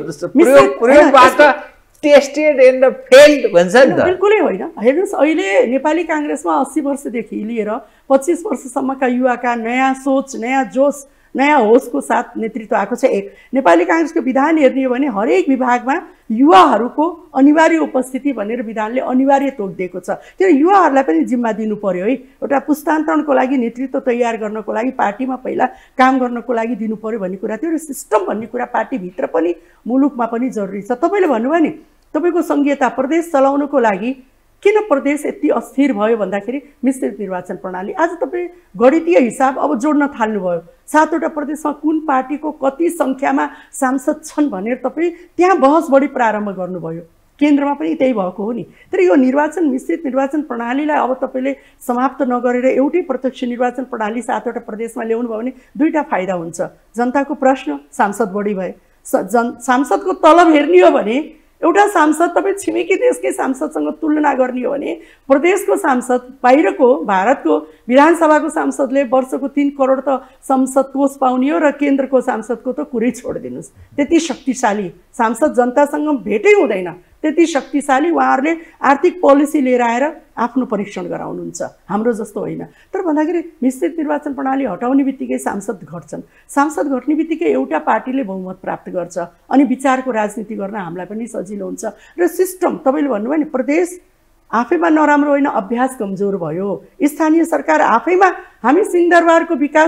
प्रयोगबाट टेस्टेड एन्ड फेल्ड भन्छ नि त। बिल्कुलै होइन। हेर्नुहोस्, अहिले नेपाली काङ्ग्रेसमा 80 वर्षदेखि लिएर 25 वर्षसम्मका युवाका नयाँ सोच, नयाँ जोस, नयाँ होसको साथ नेतृत्व आएको छ। एक, नेपाली काङ्ग्रेसको विधान हेर्ने हो भने हरेक विभागमा युवाहरूको अनिवार्य उपस्थिति भनेर विधानले अनिवार्य तोक दिएको छ। त्यो युवाहरूलाई पनि जिम्मा दिनु पर्यो है। एउटा पुस्तान्तरणको लागि नेतृत्व तयार गर्नको लागि पार्टीमा पहिला काम गर्नको लागि दिनु पर्यो भन्ने कुरा थियो। र सिस्टम भन्ने कुरा पार्टीभित्र पनि मुलुकमा पनि जरुरी छ। तपाईँले भन्नुभयो नि तपाईँको सङ्घीयता प्रदेश चलाउनको लागि किन प्रदेश यति अस्थिर भयो भन्दाखेरि मिश्रित निर्वाचन प्रणाली। आज तपाईँ गणितीय हिसाब अब जोड्न थाल्नुभयो। 7वटा प्रदेशमा कुन पार्टीको कति सङ्ख्यामा सांसद छन् भनेर तपाईँ त्यहाँ बहस बढी प्रारम्भ गर्नुभयो। केन्द्रमा पनि त्यही भएको हो नि। तर यो मिश्रित निर्वाचन प्रणालीलाई अब तपाईँले समाप्त नगरेर एउटै प्रत्यक्ष निर्वाचन प्रणाली 7वटा प्रदेशमा ल्याउनु भयो भने दुईटा फाइदा हुन्छ। जनताको प्रश्न, सांसद बढी भए, सांसदको तलब हेर्ने हो भने एउटा सांसद तपाईँ छिमेकी देशकै सांसदसँग तुलना गर्ने हो भने प्रदेशको सांसद, बाहिरको भारतको विधानसभाको सांसदले वर्षको 3 करोड त संसद कोष पाउने हो र केन्द्रको सांसदको त कुरै छोडिदिनुहोस्। त्यति शक्तिशाली सांसद जनतासँग भेटै हुँदैन, त्यति शक्तिशाली। उहाँहरूले आर्थिक पोलिसी लिएर आएर आफ्नो परीक्षण गराउनुहुन्छ, हाम्रो जस्तो होइन। तर भन्दाखेरि मिश्रित निर्वाचन प्रणाली हटाउने बित्तिकै सांसद घट्छन्। सांसद घट्ने बित्तिकै एउटा पार्टीले बहुमत प्राप्त गर्छ अनि विचारको राजनीति गर्न हामीलाई पनि सजिलो हुन्छ। र सिस्टम तपाईँले भन्नुभयो नि, प्रदेश आफैमा नराम्रो होइन, अभ्यास कमजोर भयो। स्थानीय सरकार आफैमा हामी सिंहदरबारको विकास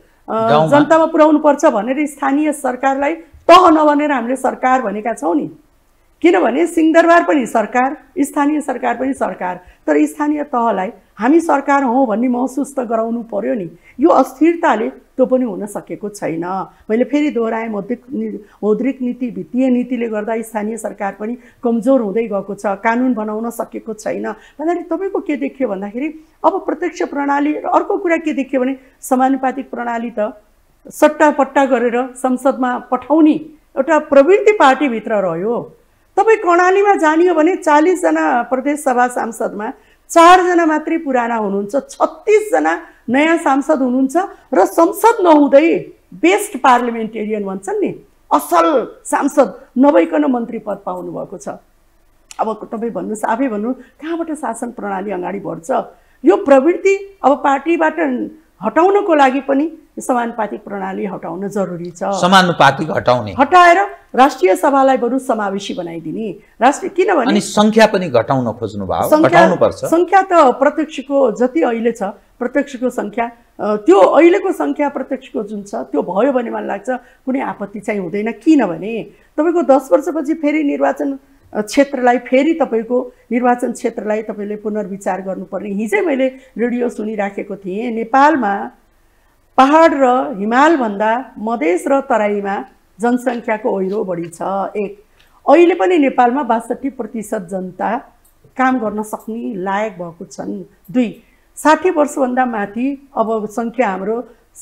जनतामा पुर्याउनु पर्छ भनेर स्थानीय सरकारलाई तह नभनेर हामीले सरकार भनेका छौँ नि। किनभने सिंहदरबार पनि सरकार, स्थानीय सरकार पनि सरकार, तर स्थानीय तहलाई हामी सरकार हौँ भन्ने महसुस त गराउनु पर्यो नि। यो अस्थिरताले त्यो पनि हुन सकेको छैन। मैले फेरि दोहोऱ्याएँ, मौद्रिक नीति, वित्तीय नीतिले गर्दा स्थानीय सरकार पनि कमजोर हुँदै गएको छ, कानुन बनाउन सकेको छैन। भन्दाखेरि तपाईँको के देखियो भन्दाखेरि अब प्रत्यक्ष प्रणाली। अर्को कुरा के देखियो भने समानुपातिक प्रणाली त सट्टापट्टा गरेर संसदमा पठाउने एउटा प्रवृत्ति पार्टीभित्र रह्यो। तपाईँ कर्णालीमा जाने हो भने 40 जना प्रदेश सभा सांसदमा 4 जना मात्रै पुराना हुनुहुन्छ, 36 जना नयाँ सांसद हुनुहुन्छ र संसद नहुँदै बेस्ट पार्लिमेन्टेरियन भन्छन् नि, असल सांसद नभइकन मन्त्री पद पाउनु भएको छ। अब तपाईँ भन्नुहोस्, आफै भन्नु, कहाँबाट शासन प्रणाली अगाडि बढ्छ? यो प्रवृत्ति अब पार्टीबाट हटाउनको लागि पनि समानुपातिक प्रणाली हटाउन जरुरी छ। समानुपातिक हटाएर राष्ट्रिय सभालाई बरु समावेशी बनाइदिने। किनभने अनि संख्या पनि घटाउन खोज्नु भयो, घटाउनु पर्छ। संख्या त प्रत्यक्षको जति अहिले छ, प्रत्यक्षको संख्या त्यो अहिलेको संख्या प्रत्यक्षको जुन छ त्यो भयो भने मलाई लाग्छ कुनै आपत्ति चाहिँ हुँदैन। किनभने तपाईँको 10 वर्षपछि फेरि निर्वाचन क्षेत्रलाई तपाईँले पुनर्विचार गर्नुपर्ने। हिजै मैले रेडियो सुनिराखेको थिएँ, नेपालमा पहाड र हिमालभन्दा मधेस र तराईमा जनसङ्ख्याको ओहिरो बढी छ। 1, अहिले पनि नेपालमा 62% जनता काम गर्न सक्ने लायक भएको छन्। 2, 60 वर्षभन्दा माथि अब सङ्ख्या हाम्रो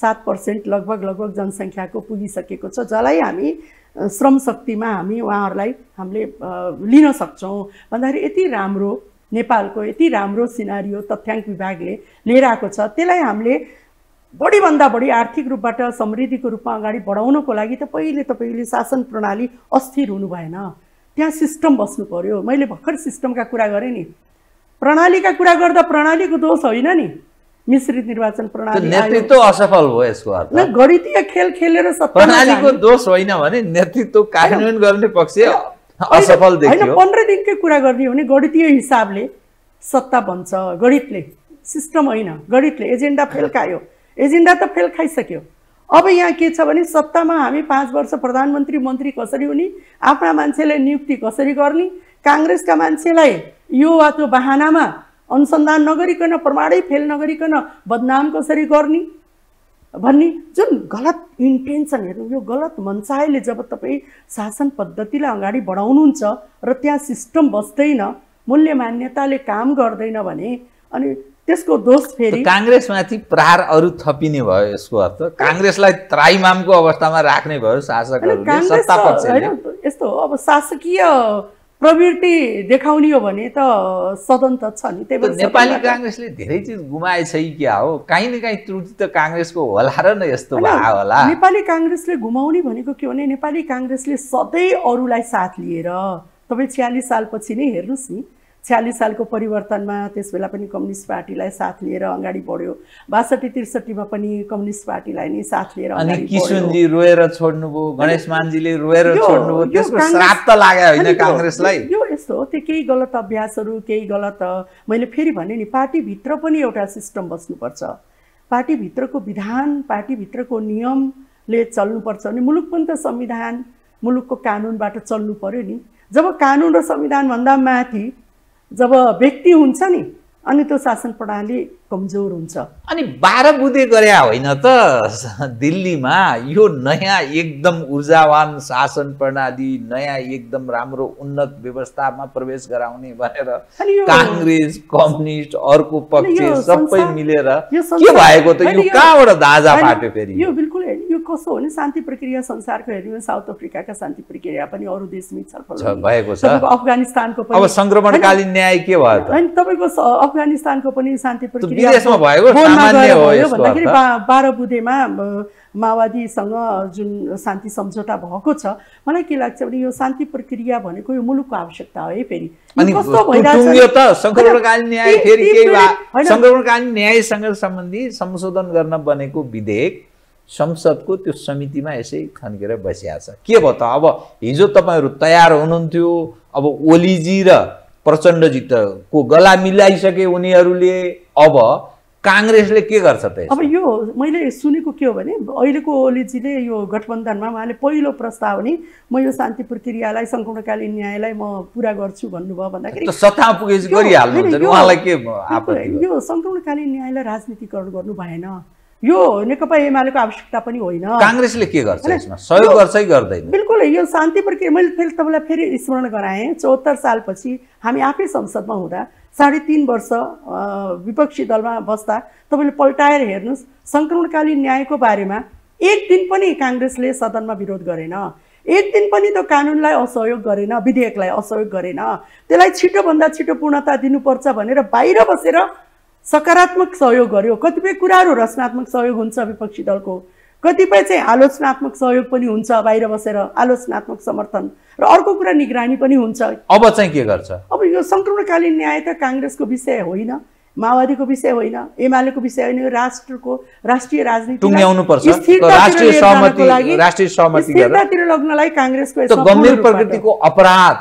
7% लगभग जनसङ्ख्याको पुगिसकेको छ, जसलाई हामी श्रम शक्तिमा उहाँहरूलाई हामीले लिन सक्छौँ। भन्दाखेरि यति राम्रो नेपालको यति राम्रो सिनारियो तथ्याङ्क विभागले लिएर आएको छ, त्यसलाई हामीले बढीभन्दा बढी आर्थिक रूपबाट समृद्धिको रूपमा अगाडि बढाउनको लागि त पहिले तपाईँले शासन प्रणाली अस्थिर हुनु भएन, त्यहाँ सिस्टम बस्नु पर्यो। मैले भर्खर सिस्टमका कुरा गरेँ नि, प्रणालीका कुरा गर्दा प्रणालीको दोष होइन नि, मिश्रित निर्वाचन प्रणाली नेतृत्व असफल हो। यसको अर्थ गणितीय खेल खेलेर प्रणालीको दोष होइन भने नेतृत्व कार्यान्वयन गर्ने पक्ष असफल देखियो। 15 दिनकै कुरा गर्ने हो भने गणितीय हिसाबले सत्ता बन्छ, गणितले, सिस्टम होइन। गणितले एजेन्डा फेल खायो, एजेन्डा त फेल खाइसक्यो। अब यहाँ के छ भने सत्तामा हामी 5 वर्ष प्रधानमन्त्री मन्त्री कसरी हुने, आफ्ना मान्छेलाई नियुक्ति कसरी गर्ने, काङ्ग्रेसका मान्छेलाई यो वा त्यो बहानामा अनुसन्धान नगरिकन, प्रमाणै फेल नगरिकन बदनाम कसरी गर्ने भन्ने जुन गलत इन्टेन्सनहरू, यो गलत मनसायले जब तपाईँ शासन पद्धतिलाई अगाडि बढाउनुहुन्छ र त्यहाँ सिस्टम बस्दैन, मूल्य मान्यताले काम गर्दैन भने अनि त्यसको दोष फेरि काङ्ग्रेसमाथि प्रहार अरू थपिने भयो। यसको अर्थ काङ्ग्रेसलाई त्राइमामको अवस्थामा राख्ने भयो शासकहरूले, सत्ता पक्षले। यस्तो हो, अब शासकीय प्रवृत्ति देखाउने हो भने त सदन त छ नि। त्यही नेपाली काङ्ग्रेसले धेरै चिज गुमाएछ क्या हो, काहीँ न काहीँ त्रुटि त काङ्ग्रेसको होला र न यस्तो भयो होला। नेपाली काङ्ग्रेसले गुमाउने भनेको के भने नेपाली काङ्ग्रेसले सधैँ अरूलाई साथ लिएर, तपाईँ 46 सालपछि नै हेर्नुहोस् नि, 46 सालको परिवर्तनमा त्यसबेला पनि कम्युनिस्ट पार्टीलाई साथ लिएर अगाडि बढ्यो, 62-63 पनि कम्युनिस्ट पार्टीलाई नै साथ लिएर अनि किशुनजी रोएर छोड्नुभयो, गणेश मानजीले रोएर छोड्नुभयो, त्यसको श्राप त लाग्यो होइन काङ्ग्रेसलाई। यो यस्तो हो, त्यो केही गलत अभ्यासहरू, केही गलत, मैले फेरि भने नि पार्टीभित्र पनि एउटा सिस्टम बस्नुपर्छ, पार्टीभित्रको विधान, पार्टीभित्रको नियमले चल्नुपर्छ। अनि मुलुक पनि त संविधान, मुलुकको कानुनबाट चल्नु पर्यो नि। जब कानुन र संविधानभन्दा माथि जब व्यक्ति हुन्छ नि, अनि त्यो शासन प्रणाली कमजोर हुन्छ। अनि 12 बुँदे गरे होइन त दिल्लीमा यो नयाँ एकदम ऊर्जावान शासन प्रणाली, नयाँ एकदम राम्रो उन्नत व्यवस्थामा प्रवेश गराउने भनेर कांग्रेस, कम्युनिस्ट, अर्को पक्ष सबै मिलेर के भएको त यो कहाँबाट दाजा फाट्यो फेरि? यो बिल्कुल यो कसो हो नि, शान्ति प्रक्रिया संसारको हेर्ने साउथ अफ्रिकाका शान्ति प्रक्रिया पनि अरू देशमै छलफल भएको छ। अफगानिस्तानको पनि अब संक्रमणकालीन न्याय के भयो त? अनि तपाईको अफगानिस्तानको पनि शान्ति प्रक्रिया विदेशमा भएको सामान्य हो यसको भन्दाखेरि 12 बुँदेमा माओवादीसँग जुन शान्ति सम्झौता भएको छ, मलाई के लाग्छ भने यो शान्ति प्रक्रिया भनेको यो मुलुकको आवश्यकता हो है। फेरि कस्तो भइरहेछ त संक्रमणकालीन न्याय फेरि केही संक्रमणकालीन न्यायसँग सम्बन्धी संशोधन गर्न बनेको विधेयक संसदको त्यो समितिमा यसै खन्केर बसिया छ। के भयो त? अब हिजो तपाईहरु तयार हुनुहुन्थ्यो, अब ओलीजी र प्रचण्डजी त को गला मिलाइसके उनीहरूले, अब कांग्रेसले के गर्छ त? अब यो मैले सुनेको के हो भने अहिलेको ओलीजीले यो गठबन्धनमा उहाँले पहिलो प्रस्ताव नि म यो शान्ति प्रक्रियालाई संक्रमणकालीन न्यायलाई म पूरा गर्छु भन्नुभयो भन्दाखेरि सत्ता पुगेपछि गरिहाल्नुहुन्छ नि, उहाँलाई के आपत्ति? यो संक्रमणकालीन न्यायलाई राजनीतिकरण गर्नु भएन, यो नेकपा एमालेको आवश्यकता पनि होइन। कांग्रेसले के गर्छ यसमा? सहयोग गर्छ कि गर्दैन? बिल्कुल यो शान्ति प्रक्रिया मैले फेरि तपाईलाई फेरि स्मरण गराएँ। 74 सालपछि हामी आफै संसदमा हुँदा 3.5 वर्ष विपक्षी दलमा बस्दा तपाईले पल्टाएर हेर्नुस्, संक्रमणकालीन न्यायको बारेमा एक दिन पनि कांग्रेसले सदनमा विरोध गरेन, एक दिन पनि त्यो कानुनलाई असहयोग गरेन, विधेयकलाई असहयोग गरेन। त्यसलाई छिटोभन्दा छिटो पूर्णता दिनुपर्छ भनेर बाहिर बसेर सकारात्मक सहयोग गर्यो। कतिपय कुराहरू रचनात्मक सहयोग हुन्छ विपक्षी दलको, कतिपय चाहिँ आलोचनात्मक सहयोग पनि हुन्छ, बाहिर बसेर आलोचनात्मक समर्थन, र अर्को कुरा निगरानी पनि हुन्छ। अब चाहिँ के गर्छ? अब यो संक्रमणकालीन न्याय त कांग्रेसको विषय होइन, माओवादीको विषय होइन, एमालेको विषय होइन, राष्ट्रको राष्ट्रिय राजनीति टुङ्ग्याउनु पर्छ। राष्ट्रिय सहमति स्थिरतातिर लग्नलाई कांग्रेसको गम्भीर प्रकृतिको अपराध,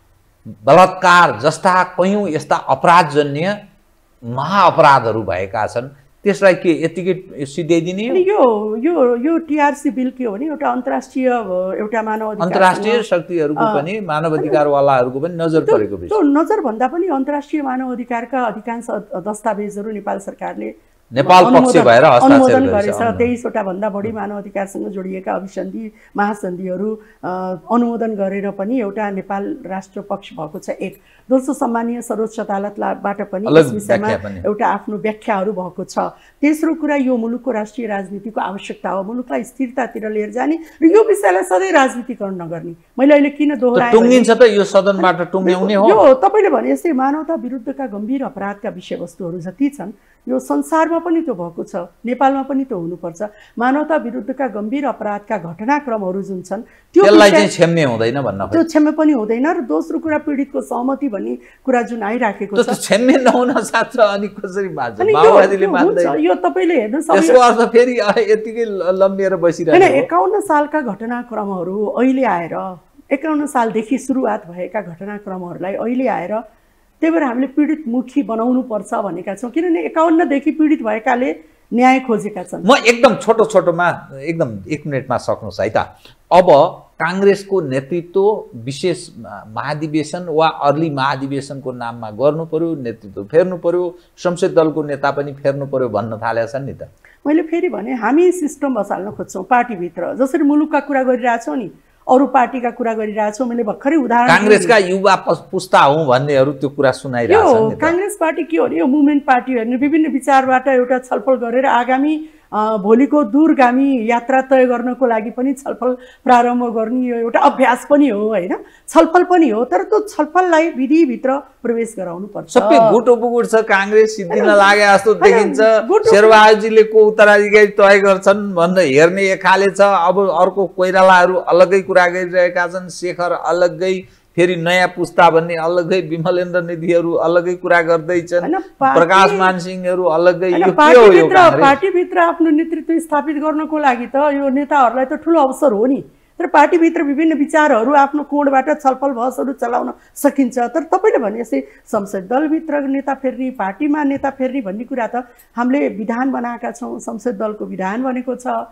बलात्कार जस्ता कयौं यस्ता अपराधजन्य महाअपराधहरू भएका छन्, त्यसलाई के यतिकै सिध्याइदिने? यो यो यो टीआरसी बिल के हो भने एउटा अन्तर्राष्ट्रिय एउटा मानव अधिकार अन्तर्राष्ट्रिय शक्तिहरूको पनि मानव अधिकारवालाहरूको पनि नजर परेको विषय। त्यो नजर भन्दा पनि अन्तर्राष्ट्रिय मानव अधिकारका अधिकांश दस्तावेजहरू नेपाल सरकारले नेपाल पक्ष भएर अनुमोदन गरेछ। 23 वटा भन्दा बढी मानव अधिकारसँग जोडिएका अभिसन्धि महासन्धिहरू अनुमोदन गरेर पनि एउटा नेपाल राष्ट्र पक्ष भएको छ। एक दोस्रो सम्मानीय सर्वोच्च अदालतबाट पनि यस विषयमा एउटा आफ्नो व्याख्याहरू भएको छ। तेस्रो कुरा यो मुलुकको राष्ट्रिय राजनीतिको आवश्यकता हो, मुलुकलाई स्थिरतातिर लिएर जाने र यो विषयलाई सधैँ राजनीतिकरण नगर्ने। मैले अहिले किन दोहोऱ्याएँ? टुङ्गिन्छ त यो सदनबाट टुङ्ग्याउने हो। यो तपाईले भने जस्तै मानवता विरुद्धका गम्भीर अपराधका विषयवस्तुहरू जति छन् यो संसारमा पनि त्यो भएको छ, नेपालमा पनि त्यो हुनुपर्छ। मानवता विरुद्धका गम्भीर अपराधका घटनाक्रमहरू जुन छन् त्यसलाई चाहिँ क्षम्य हुँदैन भन्न खोजेको। त्यो क्षम्य पनि हुँदैन। र दोस्रो कुरा पीडितको सहमति भन्ने कुरा जुन आइराखेको छ, त्यो क्षम्य नहुन सक्छ। अनि कसरी मान्छ? माओवादीले मान्दैन। यो तपाईले हेर्नुस्, त्यसको अर्थ फेरि यतिकै लम्बिएर बसिरहेको हैन। 51 सालका घटनाक्रमहरू अहिले आएर 51 सालदेखि सुरुवात भएका घटनाक्रमहरूलाई अहिले आएर त्यही भएर हामीले पीडितमुखी बनाउनु पर्छ भनेका छौँ, किनभने 51 देखि पीडित भएकाले न्याय खोजेका छन्। म एकदम छोटोमा एकदम 1 मिनेटमा सक्नुहोस् है त। अब कांग्रेसको नेतृत्व विशेष महाधिवेशन वा अर्ली महाधिवेशनको नाममा गर्नु पर्यो, नेतृत्व फेर्नु पर्यो, संसद दलको नेता पनि फेर्नु पर्यो भन्न थालेका छन् नि त। मैले फेरि भने हामी सिस्टम बसाल्न खोज्छौँ पार्टीभित्र, जसरी मुलुकका कुरा गरिरहेछौँ नि, अरू पार्टीका कुरा गरिरहेछौँ। मैले भर्खरै उदाहरण कांग्रेसका युवा पुस्ता हुँ भन्नेहरू त्यो कुरा सुनाइरहेछन् नि। कांग्रेस पार्टी के हो नि, यो मुभमेन्ट पार्टी हो नि, विभिन्न विचारबाट एउटा छलफल गरेर आगामी भोलिको दूरगामी यात्रा तय गर्नको लागि पनि छलफल प्रारम्भ गर्ने यो एउटा अभ्यास पनि हो हैन, छलफल पनि हो। तर त्यो छलफललाई विधिभित्र प्रवेश गराउनु पर्छ। सबै गुटो बुगुट छ, कांग्रेस सिद्धिन लागे जस्तो देखिन्छ। शेरबहादुरजीले को उत्तराधिकारी तय गर्छन् भन्ने हेर्ने एक खाले छ। अब अर्को कोइरालाहरू अलग्गै कुरा गरिरहेका छन्, शेखर अलग्गै, फेरि नयाँ पुस्ता भन्ने अलग्गै, विमलेन्द्र निधिहरू अलग्गै कुरा गर्दैछन्, प्रकाश मानसिंहहरू अलग्गै। यो के हो यो? पार्टीभित्र आफ्नो नेतृत्व स्थापित गर्नको लागि त यो नेताहरूलाई त ठुलो अवसर हो नि। तर पार्टीभित्र विभिन्न विचारहरू आफ्नो कोणबाट छलफल बहसहरू चलाउन सकिन्छ। तर तपाईले भने जस्तै संसद दलभित्र नेता फेर्ने, पार्टीमा नेता फेर्ने भन्ने कुरा त हामीले विधान बनाएका छौँ, संसद दलको विधान बनेको छ।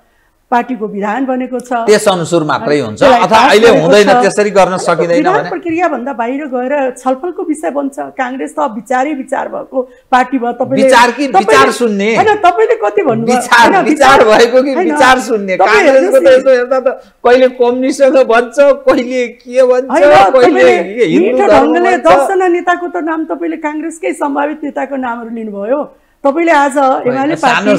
पार्टीको विधान बनेको छ, त्यस अनुसार मात्रै हुन्छ त्यसलाई अथवा पास अहिले गरेको हुँदैन छ। त्यसरी गर्न सकिँदैन विधान भने प्रक्रिया भन्दा बाहिर गएर छलफलको विषय बन्छ। कांग्रेस त विचारै विचार भएको पार्टी भयो। तपाईले विचार कि विचार सुन्ने? हैन, तपाईले कति भन्नुभयो? विचार भएको कि विचार सुन्ने? कांग्रेसको त यस्तो हेर्दा त कहिले कम्युनिस्टसँग भन्छ, कहिले के भन्छ, कहिले हिन्दू ढंगले धर्म 10 जना नेताको त नाम तपाईले कांग्रेसकै सम्भावित नेताको नामहरु लिनुभयो। तपाईले आज एमाले पार्टी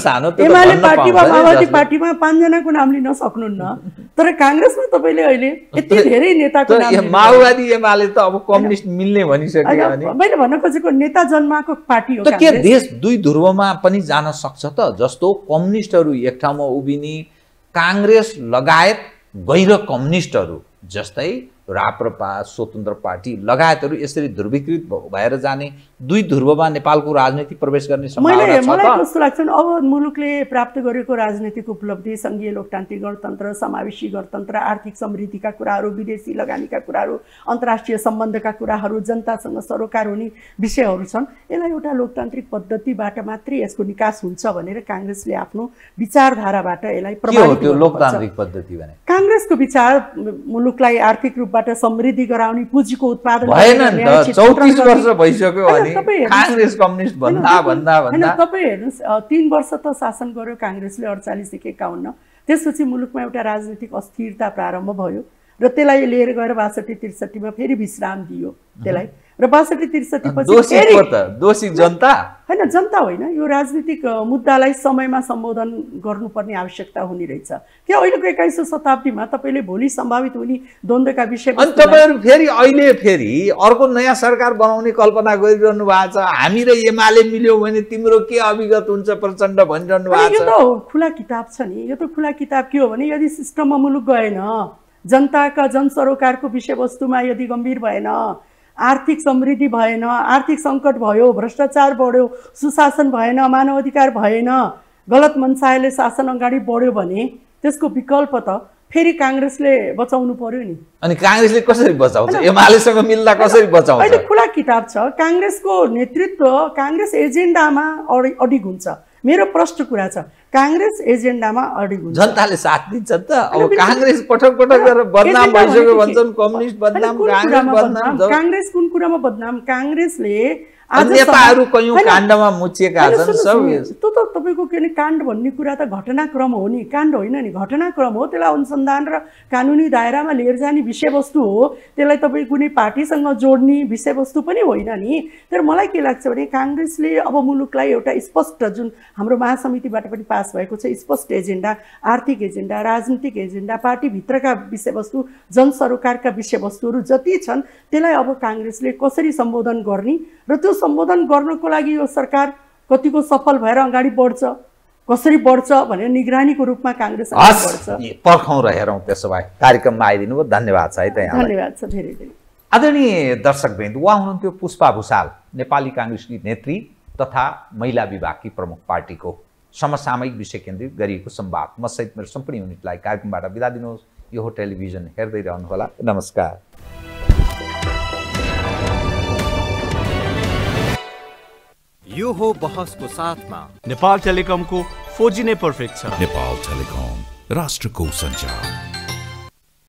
वा माओवादी पार्टीमा 5 जनाको नाम लिन सक्नुहुन्न, तर कांग्रेसमा तपाईले अहिले यति धेरै नेताको नाम माओवादी एमाले त अब कम्युनिस्ट मिल्ने भनिसक्यो अनि मैले भन्न खोजेको नेता जन्माको पार्टी हो त के देश दुई ध्रुवमा पनि जान सक्छ त? जस्तो कम्युनिस्टहरू एक ठाउँमा उभिने, कांग्रेस लगायत गैर कम्युनिस्टहरू जस्तै राप्रपा, स्वतन्त्र पार्टी लगायतहरू यसरी ध्रुवीकृत भएर जाने, दुई ध्रुवमा नेपालको राजनीति प्रवेश गर्ने सम्भावना छ त? मलाई कस्तो लाग्छ नि, अब मुलुकले प्राप्त गरेको राजनीतिक उपलब्धि, संघीय लोकतान्त्रिक गणतन्त्र, समावेशी गणतन्त्र, आर्थिक समृद्धिका कुराहरू, विदेशी लगानीका कुराहरू, अन्तर्राष्ट्रिय सम्बन्धका कुराहरू, जनतासँग सरोकार हुने विषयहरू छन्। यसलाई एउटा लोकतान्त्रिक पद्धतिबाट मात्रै यसको निकास हुन्छ भनेर कांग्रेसले आफ्नो विचारधाराबाट यसलाई प्रमाणित त्यो लोकतान्त्रिक पद्धति भने कांग्रेसको विचार मुलुकलाई आर्थिक रूपबाट समृद्धि गराउने, पुँजीको उत्पादन भएन नि त। 34 वर्ष भइसक्यो अनि कांग्रेस कम्युनिस्ट भन्दा तपाईँ हेर्नुहोस्, 3 वर्ष त शासन गर्यो कांग्रेसले 48 देखि 51। त्यसपछि मुलुकमा एउटा राजनीतिक अस्थिरता प्रारम्भ भयो र त्यसलाई लिएर गएर 62-63 मा फेरि विश्राम दियो त्यसलाई, र 62-63 पछि दोषी जनता हैन, जनता होइन, यो राजनीतिक मुद्दालाई समयमा सम्बोधन गर्नुपर्ने आवश्यकता हुने रहेछ। के अहिलेको 21औं शताब्दीमा तपाईले भोलि सम्भावित हुने द्वन्द्वका विषय अनि तपाईहरु फेरि अहिले फेरि अर्को नयाँ सरकार बनाउने कल्पना गरिरहनु भएको छ। हामी र एमाले मिल्यो भने तिम्रो के अभिगत हुन्छ प्रचण्ड भनिरहनु भएको छ। यो त खुला किताब छ नि। यो त खुला किताब के हो भने यदि सिस्टममा मुलुक गएन, जनताका जनसरोकारको विषयवस्तुमा यदि गम्भीर भएन, आर्थिक समृद्धि भएन, आर्थिक संकट भयो, भ्रष्टाचार बढ्यो, सुशासन भएन, मानवाधिकार भएन, गलत मनसायले शासन अगाडि बढ्यो भने त्यसको विकल्प त फेरि कांग्रेसले बचाउनु पर्यो नि। अनि कांग्रेसले कसरी बचाउँछ? एमालेसँग मिल्दा कसरी बचाउँछ? अहिले खुला किताब छ। कांग्रेसको नेतृत्व कांग्रेस एजेन्डामा अडिग हुन्छ। मेरो प्रश्न कुरा छ, कांग्रेस एजेन्डामा अडिग हुन्छ। जनताले साथ दिन्छ त? अब कांग्रेस पटक पटक गरेर बदनाम भइसक्यो भन्छन्, कम्युनिस्ट बदनाम, कांग्रेस बदनाम। कांग्रेस कुन कुरामा बदनाम? कांग्रेसले नेताहरू कयौं काण्डमा मुछिएका छन् सब। त्यो त तपाईको के काण्ड भन्ने कुरा त घटनाक्रम हो नि, काण्ड होइन नि, घटनाक्रम हो। त्यसलाई अनुसन्धान र कानुनी दायरामा लिएर जाने विषयवस्तु हो। त्यसलाई तपाईँ कुनै पार्टीसँग जोड्ने विषयवस्तु पनि होइन नि। तर मलाई के लाग्छ भने कांग्रेसले अब मुलुकलाई एउटा स्पष्ट, जुन हाम्रो महासमितिबाट पनि पास भएको छ, स्पष्ट एजेन्डा, आर्थिक एजेन्डा, राजनीतिक एजेन्डा, पार्टीभित्रका विषयवस्तु, जनसरोकारका विषयवस्तुहरू जति छन् त्यसलाई अब कांग्रेसले कसरी सम्बोधन गर्ने र त्यो सम्बोधन गर्नको लागि यो सरकार कतिको सफल भएर अगाडि बढ्छ, कसरी बढ्छ भनेर निगरानीको रूपमा कांग्रेस अगाडि बढ्छ। पर्खौं र हेरौं। त्यसो भए कार्यक्रममा आइदिनु भयो, धन्यवाद छ है त यहाँलाई। धन्यवाद छ धेरै धेरै। आदरणीय दर्शकवृन्द, उहाँ हुनुहुन्थ्यो पुष्पा भुसाल, नेपाली कांग्रेसकी नेत्री तथा महिला विभागकी प्रमुख पार्टीको। समसामयिक विषय केन्द्रित गरिएको संवाद। म सहित मेरो सम्पूर्ण युनिटलाई कार्यक्रमबाट बिदा दिनुहोस्। यो हो टेलिभिजन, हेर्दै रहनुहोला। नमस्कार। यो हो बहसको साथमा नेपाल टेलिकमको 4G नै पर्फेक्ट छ। नेपाल टेलिकम, राष्ट्रको सञ्चार।